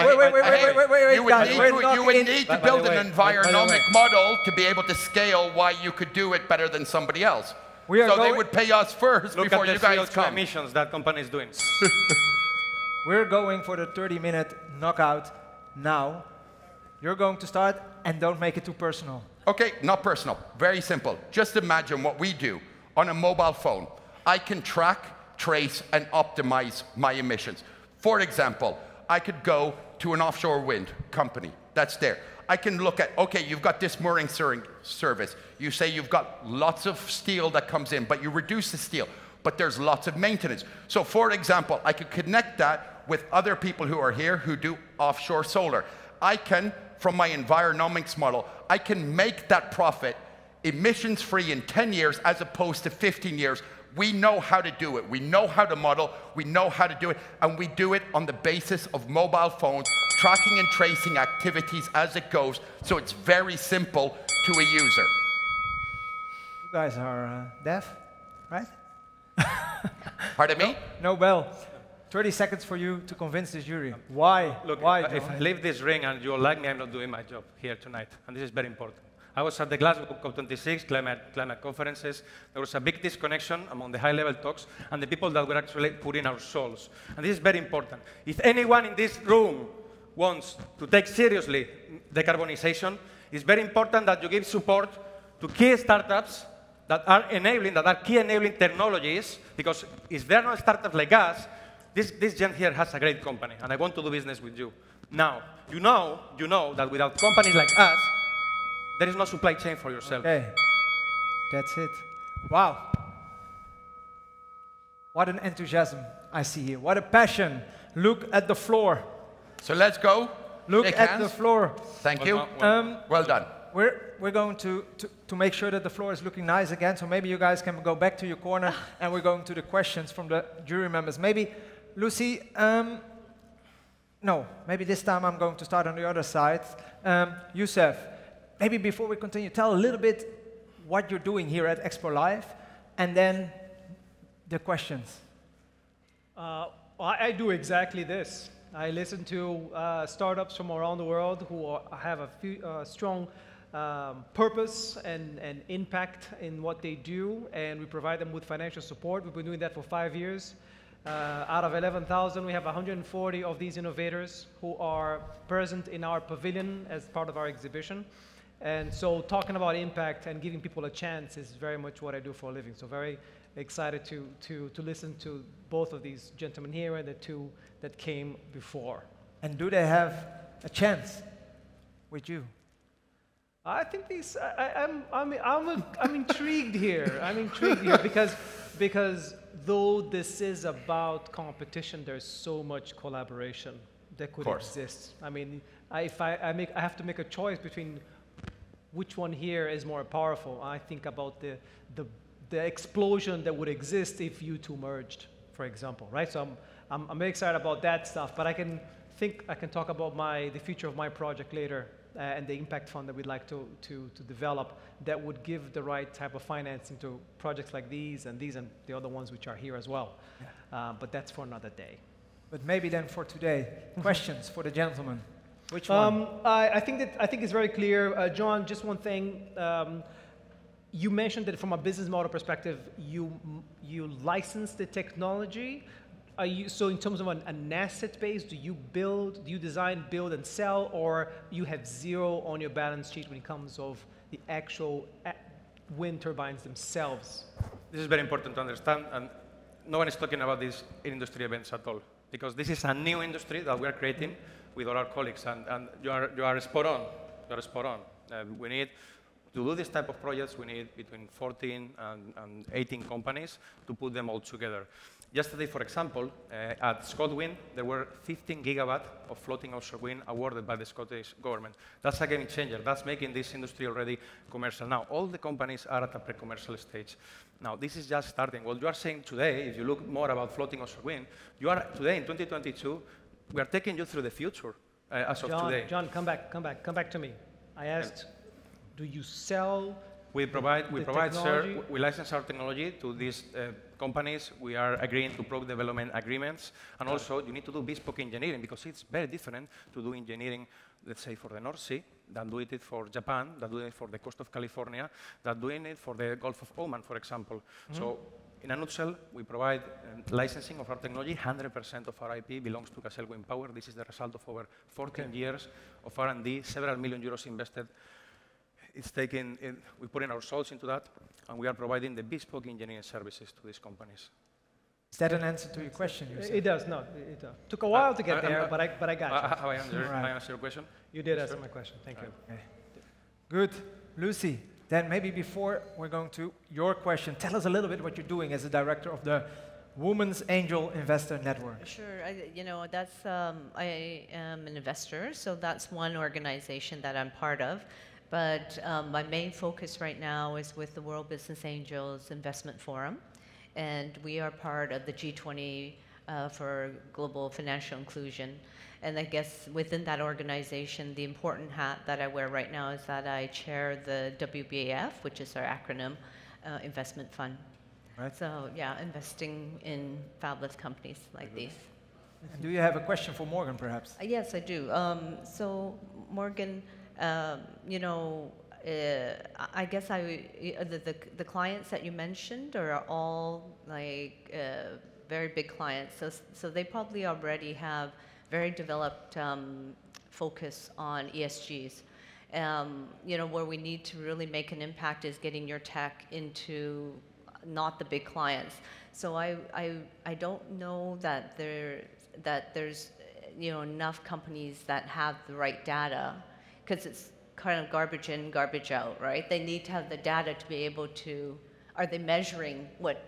you would need to build an environnomic model to be able to scale why you could do it better than somebody else. So they would pay us first before you guys come. Emissions that company is doing. We're going for the 30-minute knockout now. You're going to start, and don't make it too personal. Okay, not personal. Very simple. Just imagine what we do on a mobile phone. I can track, trace, and optimize my emissions. For example, I could go to an offshore wind company that's there. I can look at, okay, you've got this mooring service. You say you've got lots of steel that comes in, but you reduce the steel, but there's lots of maintenance. So for example, I could connect that with other people who are here who do offshore solar. I can, from my environnomics model, I can make that profit emissions-free in 10 years as opposed to 15 years. We know how to do it. We know how to model. We know how to do it. And we do it on the basis of mobile phones, tracking and tracing activities as it goes. So it's very simple to a user. You guys are deaf, right? Pardon me? No bell. 30 seconds for you to convince the jury. Why? Look, Why, if I leave this ring and you like me, I'm not doing my job here tonight. And this is very important. I was at the Glasgow COP26 climate conferences. There was a big disconnection among the high-level talks and the people that were actually putting our souls. And this is very important. If anyone in this room wants to take seriously decarbonization, it's very important that you give support to key startups that are enabling, that are key enabling technologies, because if there are no startups like us, this gent here has a great company, and I want to do business with you. Now, you know that without companies like us, there is no supply chain for yourself. Okay, that's it. Wow. What an enthusiasm I see here. What a passion. Look at the floor. So let's go. Look Shake at hands. the floor. Thank you. Well done. We're going to make sure that the floor is looking nice again, so maybe you guys can go back to your corner, and we're going to the questions from the jury members. Maybe, Lucy, no, maybe this time I'm going to start on the other side. Youssef, maybe before we continue, tell a little bit what you're doing here at Expo Live, and then the questions. I do exactly this. I listen to startups from around the world who have a strong purpose and impact in what they do, and we provide them with financial support. We've been doing that for 5 years. Out of 11,000, we have 140 of these innovators who are present in our pavilion as part of our exhibition. And so talking about impact and giving people a chance is very much what I do for a living. So very excited to listen to both of these gentlemen here and the two that came before. And do they have a chance with you? I think these. I'm intrigued here. I'm intrigued here because though this is about competition, there's so much collaboration that could exist. I mean, I have to make a choice between which one here is more powerful. I think about the explosion that would exist if you two merged, for example, right? So I'm very excited about that stuff, but I can talk about the future of my project later and the impact fund that we'd like to develop that would give the right type of financing to projects like these and the other ones which are here as well. Yeah. But that's for another day. But maybe then for today, questions for the gentleman. Which one? I think it's very clear. John, just one thing. You mentioned that from a business model perspective, you license the technology. So in terms of an asset base, do you design, build, and sell, or you have zero on your balance sheet when it comes of the actual wind turbines themselves? This is very important to understand, and no one is talking about these in industry events at all, because this is a new industry that we are creating with all our colleagues, and you are spot on. You are spot on. We need to do this type of projects. We need between 14 and 18 companies to put them all together. Yesterday, for example, at ScotWind, there were 15 gigawatt of floating offshore wind awarded by the Scottish government. That's a game changer. That's making this industry already commercial. Now, all the companies are at a pre-commercial stage. Now, this is just starting. What you are saying today, if you look more about floating offshore wind, you are today in 2022, we are taking you through the future as of today. John, come back to me. I asked, do you sell? We license our technology to these companies. We are agreeing to product development agreements. And also, you need to do bespoke engineering, because it's very different to do engineering, let's say, for the North Sea, than doing it for Japan, than doing it for the coast of California, than doing it for the Gulf of Oman, for example. Mm-hmm. So, in a nutshell, we provide licensing of our technology. 100% of our IP belongs to Castle Wind Power. This is the result of over 14 years of R&D, several million euros invested. It's we put in our souls into that, and we are providing the bespoke engineering services to these companies. Is that an answer to your question? It does, no. It took a while to get there, but I got you. Have I answered your question? You did answer my question. Thank you. Okay. Good. Lucy, then maybe before we're going to your question, tell us a little bit what you're doing as a director of the Women's Angel Investor Network. Sure. That's I am an investor, so that's one organization that I'm part of. But my main focus right now is with the World Business Angels Investment Forum. And we are part of the G20 for Global Financial Inclusion. And I guess within that organization, the important hat that I wear right now is that I chair the WBAF, which is our acronym, investment fund. Right. So yeah, investing in fabulous companies like these. And do you have a question for Morgan, perhaps? Yes, I do. So Morgan, I guess the clients that you mentioned are all like very big clients. So they probably already have very developed focus on ESGs. Where we need to really make an impact is getting your tech into not the big clients. So I don't know that there's enough companies that have the right data, because it's kind of garbage in, garbage out, right? They need to have the data to be able to, are they measuring what?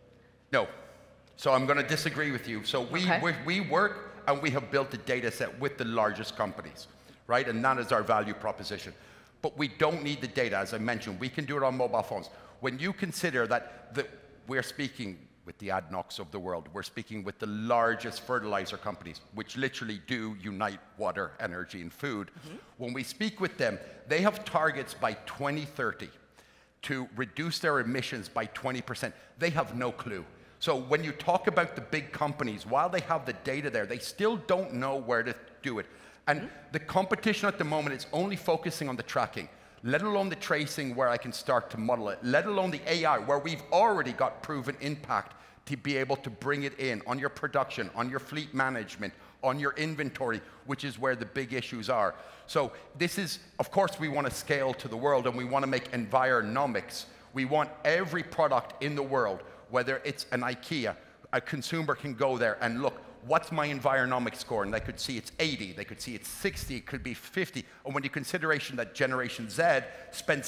No. So I'm going to disagree with you. So we work and we have built a data set with the largest companies, right? And that is our value proposition. But we don't need the data, as I mentioned. We can do it on mobile phones. When you consider that we're speaking with the ADNOCs of the world, we're speaking with the largest fertilizer companies, which literally do unite water, energy, and food. Mm-hmm. When we speak with them, they have targets by 2030 to reduce their emissions by 20%. They have no clue. So when you talk about the big companies, while they have the data there, they still don't know where to do it. And the competition at the moment is only focusing on the tracking, let alone the tracing where I can start to model it, let alone the AI where we've already got proven impact to be able to bring it in on your production, on your fleet management, on your inventory, which is where the big issues are. So this is, of course, we want to scale to the world and we want to make environomics. We want every product in the world, whether it's an IKEA, a consumer can go there and look, what's my environomic score? And they could see it's 80, they could see it's 60, it could be 50. And when you consideration that Generation Z spends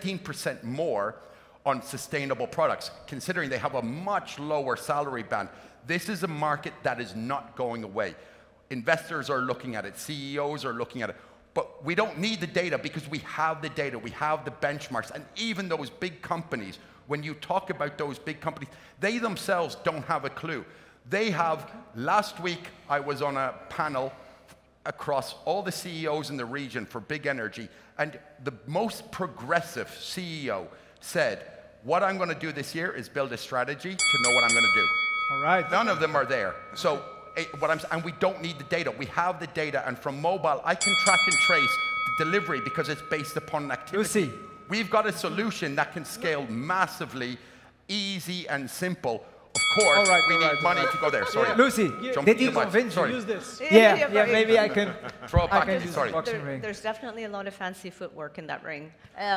17% more on sustainable products, considering they have a much lower salary band, this is a market that is not going away. Investors are looking at it, CEOs are looking at it, but we don't need the data because we have the data, we have the benchmarks, and even those big companies, when you talk about those big companies, they themselves don't have a clue. They have, last week I was on a panel across all the CEOs in the region for big energy, and the most progressive CEO said, what I'm going to do this year is build a strategy to know what I'm going to do. All right. None of them are there. So and we don't need the data. We have the data, and from mobile, I can track and trace the delivery because it's based upon an activity. Lucy. We've got a solution that can scale massively, easy and simple. Of course, we need money to go there. Sorry. Yeah. Lucy, did he convince you? Use this. Yeah, maybe I can throw it back. Sorry. There's definitely a lot of fancy footwork in that ring.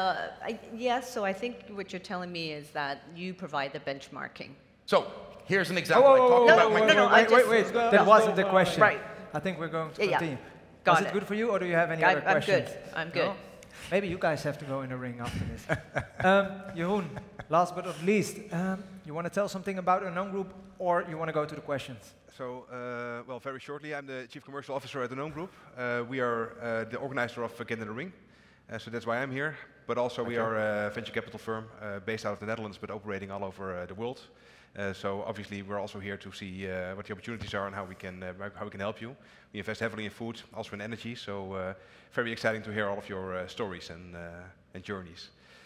Yes, so I think what you're telling me is that you provide the benchmarking. So here's an example. Wait. That wasn't the question. Right. I think we're going to continue. Got Was it good for you, or do you have any other questions? I'm good. No? Maybe you guys have to go in the ring after this. Jeroen, last but not least, you want to tell something about Unknown Group, or you want to go to the questions? So, well, very shortly, I'm the Chief Commercial Officer at the Unknown Group. We are the organizer of Get in the Ring, so that's why I'm here. But also we are a venture capital firm based out of the Netherlands, but operating all over the world. So obviously we're also here to see what the opportunities are and how we can help you. We invest heavily in food, also in energy. So very exciting to hear all of your stories and journeys.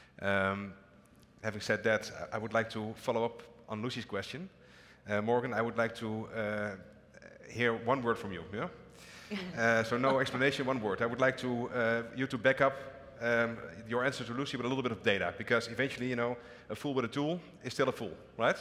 Having said that, I would like to follow up on Lucy's question. Morgan, I would like to hear one word from you. Yeah? So no explanation, one word. I would like you to back up your answer to Lucy with a little bit of data, because eventually, you know, a fool with a tool is still a fool, right?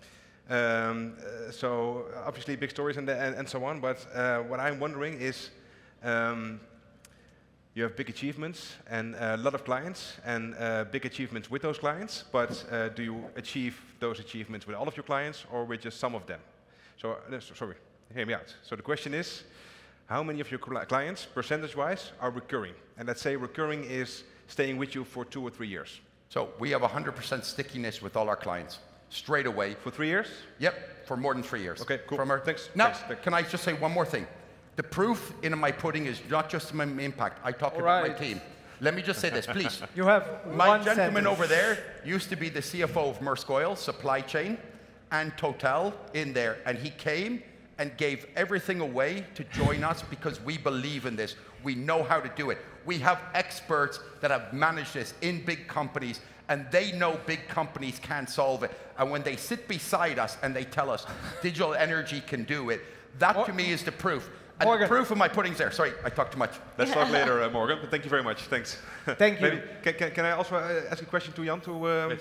So obviously big stories and so on, but what I'm wondering is, you have big achievements and a lot of clients and big achievements with those clients, but do you achieve those achievements with all of your clients or with just some of them? So, sorry, hear me out. So the question is, how many of your clients, percentage-wise, are recurring? And let's say recurring is staying with you for 2 or 3 years. So we have 100% stickiness with all our clients, straight away. For 3 years? Yep, for more than 3 years. Okay, cool. Thanks. Now, can I just say one more thing? The proof in my pudding is not just my impact. I talk about my team. Let me just say this, please. You have my gentleman over there used to be the CFO of Maersk Oil, supply chain, and Total in there. And he came and gave everything away to join us because we believe in this. We know how to do it. We have experts that have managed this in big companies, and they know big companies can't solve it. And when they sit beside us and they tell us digital energy can do it, that to me is the proof. And Morgan. the proof of my pudding's there. Sorry, I talked too much. Let's talk later, Morgan, but thank you very much. Thanks. Thank you. Maybe, can I also ask a question to Jan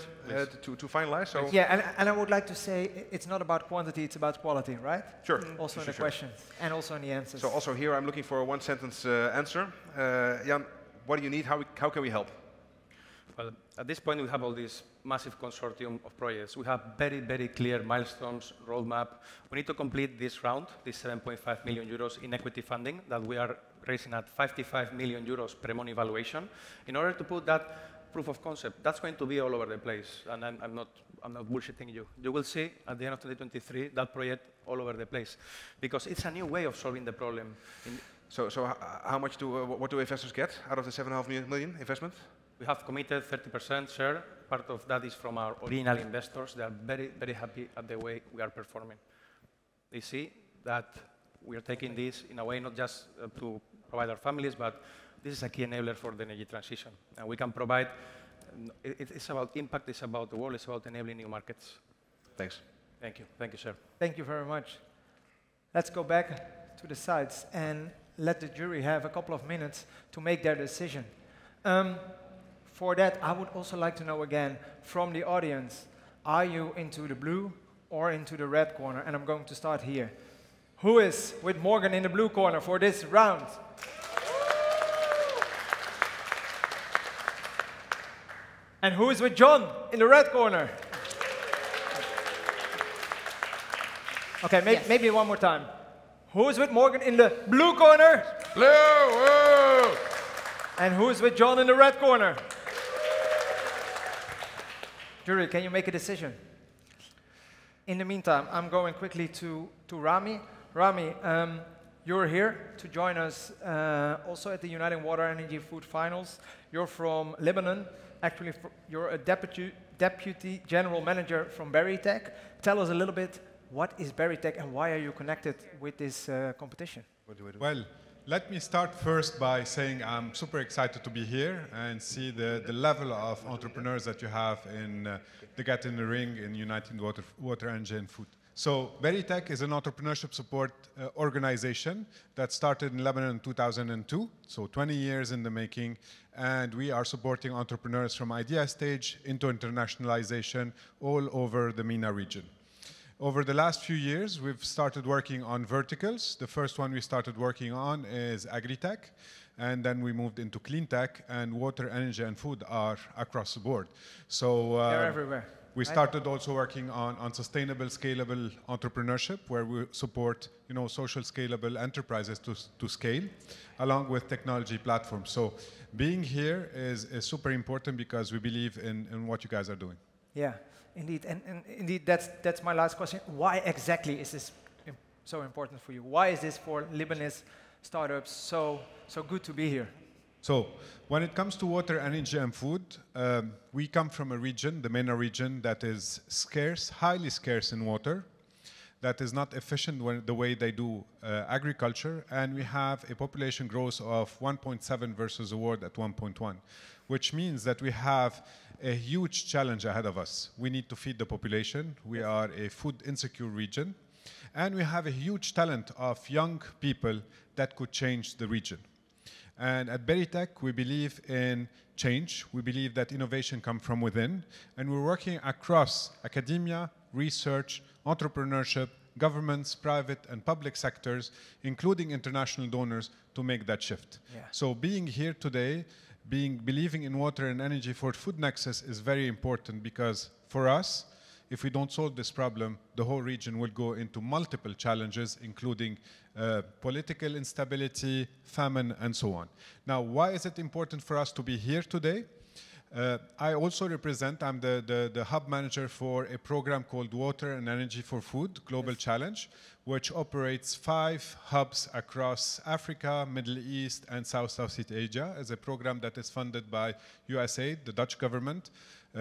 to finalize? So Yeah, and I would like to say it's not about quantity, it's about quality, right? Sure. Also in the questions and also in the answers. So also here I'm looking for a one-sentence answer. Jan, what do you need? How can we help? Well, at this point, we have all this massive consortium of projects. We have very, very clear milestones, roadmap. We need to complete this round, this 7.5 million euros in equity funding that we are raising at 55 million euros pre-money valuation. In order to put that proof of concept, that's going to be all over the place. And I'm not bullshitting you. You will see at the end of 2023 that project all over the place, because it's a new way of solving the problem. So how much what do investors get out of the 7.5 million investment? We have committed 30% share. Part of that is from our original investors. They are very, very happy at the way we are performing. They see that we are taking this in a way not just to provide our families, but this is a key enabler for the energy transition. And we can provide, it's about impact, it's about the world, it's about enabling new markets. Thanks. Thank you. Thank you, sir. Thank you very much. Let's go back to the sides and let the jury have a couple of minutes to make their decision. For that, I would also like to know again from the audience, are you into the blue or into the red corner? And I'm going to start here. Who is with Morgan in the blue corner for this round? And who is with John in the red corner? Okay, maybe one more time. Who is with Morgan in the blue corner? Blue! Woo! And who is with John in the red corner? Jury, can you make a decision? In the meantime, I'm going quickly to Rami. Rami, you're here to join us also at the Uniting Water, Energy, Food Finals. You're from Lebanon. Actually, you're a deputy general manager from Berrytech. Tell us a little bit, what is Berrytech and why are you connected with this competition? Well, let me start first by saying I'm super excited to be here and see the level of entrepreneurs that you have in the Get in the Ring in Uniting Water, Energy and Food. So Berrytech is an entrepreneurship support organization that started in Lebanon in 2002, so 20 years in the making, and we are supporting entrepreneurs from idea stage into internationalization all over the MENA region. Over the last few years, we've started working on verticals. The first one we started working on is agri-tech, and then we moved into clean tech, and water, energy, and food are across the board. So they're everywhere. We started also working on sustainable, scalable entrepreneurship, where we support, social scalable enterprises to scale, along with technology platforms. So being here is super important because we believe in what you guys are doing. Yeah. Indeed, and indeed, that's my last question. Why exactly is this so important for you? Why is this for Lebanese startups so good to be here? So, when it comes to water, energy, and food, we come from a region, the MENA region, that is scarce, highly scarce in water, that is not efficient the way they do agriculture, and we have a population growth of 1.7 versus the world at 1.1, which means that we have a huge challenge ahead of us. We need to feed the population. We are a food insecure region. And we have a huge talent of young people that could change the region. And at Berrytech, we believe in change. We believe that innovation comes from within. And we're working across academia, research, entrepreneurship, governments, private and public sectors, including international donors, to make that shift. Yeah. So being here today, believing in water and energy for food nexus is very important, because for us, if we don't solve this problem, the whole region will go into multiple challenges, including political instability, famine, and so on. Now, why is it important for us to be here today? I also represent, I'm the hub manager for a program called Water and Energy for Food, Global Challenge, which operates 5 hubs across Africa, Middle East, and Southeast Asia, as a program that is funded by USAID, the Dutch government,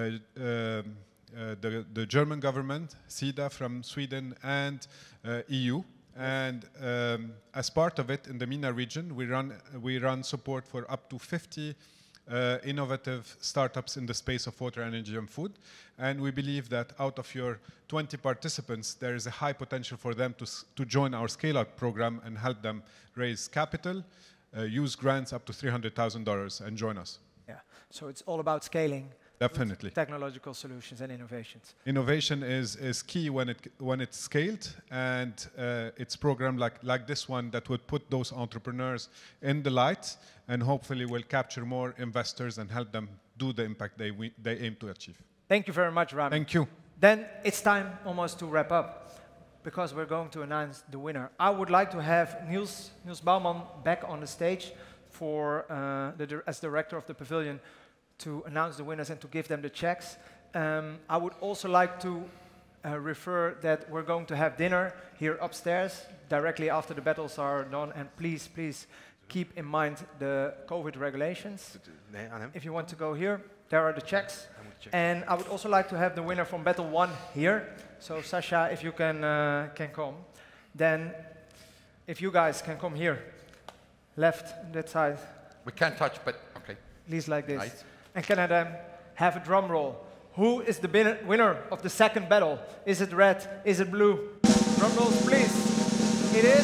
the German government, SIDA from Sweden, and EU. And as part of it, in the MENA region, we run support for up to 50 innovative startups in the space of water, energy, and food. And we believe that out of your 20 participants, there is a high potential for them to join our scale-up program and help them raise capital, use grants up to $300,000, and join us. Yeah, so it's all about scaling. Definitely. Technological solutions and innovations. Innovation is key when it's scaled, and it's programmed like this one that would put those entrepreneurs in the light and hopefully will capture more investors and help them do the impact they aim to achieve. Thank you very much, Rami. Thank you. Then it's time almost to wrap up, because we're going to announce the winner. I would like to have Niels Bouwman back on the stage for as director of the pavilion, to announce the winners and to give them the checks. I would also like to refer that we're going to have dinner here upstairs directly after the battles are done, and please, please keep in mind the COVID regulations. If you want to go here, there are the checks. And I would also like to have the winner from Battle 1 here. So Sasha, if you can come. Then if you guys can come here, left, that side. We can't touch, but okay. Please, like this. Nice. And can I then have a drum roll? Who is the winner of the second battle? Is it red? Is it blue? Drum rolls, please. It is...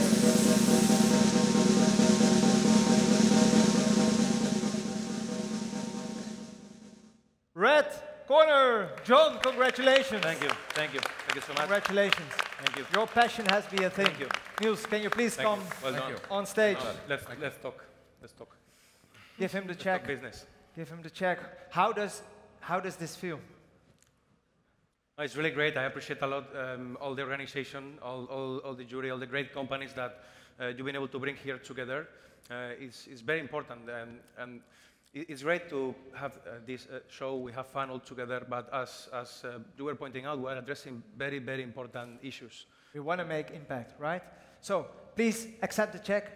red corner. John, congratulations. Thank you. Thank you. Thank you so much. Congratulations. Thank you. Your passion has been a thing. Thank you. Niels, can you please come Well done. on stage? Let's talk. Let's talk. Give him the check. Business. Give him the check. How does this feel? It's really great. I appreciate a lot all the organization, all the jury, all the great companies that you've been able to bring here together. It's very important, and it's great to have this show. We have fun all together, but as you were pointing out, we're addressing very, very important issues. We want to make impact, right? So please accept the check.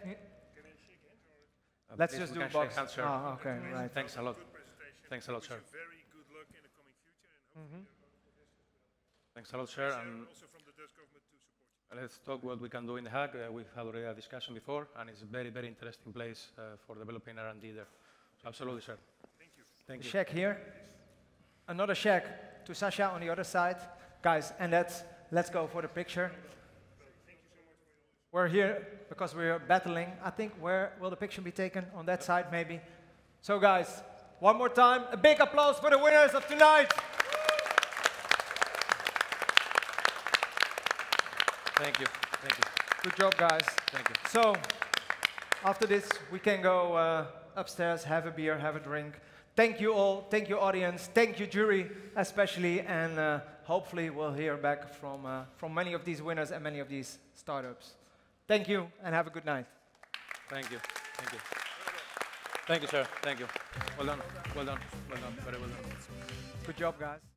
Let's just do a box. Hands, oh, okay, right. Thanks a lot. Thanks a lot, sir. Very good luck in the coming future. And Thanks a lot, sir. And also from the Dutch government to support you. Let's talk what we can do in The Hague. We've had already a discussion before, and it's a very, very interesting place for developing R&D there. So absolutely, sir. Thank you. Thank you. Check here. Another check to Sasha on the other side. Guys, and let's go for the picture. We're here because we're battling. I think where will the picture be taken? On that side, maybe. So guys, one more time, a big applause for the winners of tonight. Thank you. Thank you. Good job, guys. Thank you. So, after this, we can go upstairs, have a beer, have a drink. Thank you all. Thank you, audience. Thank you, jury, especially. And hopefully, we'll hear back from many of these winners and many of these startups. Thank you, and have a good night. Thank you. Thank you. Thank you, sir. Thank you. Well done. Well done. Well done. Very well done. Good job, guys.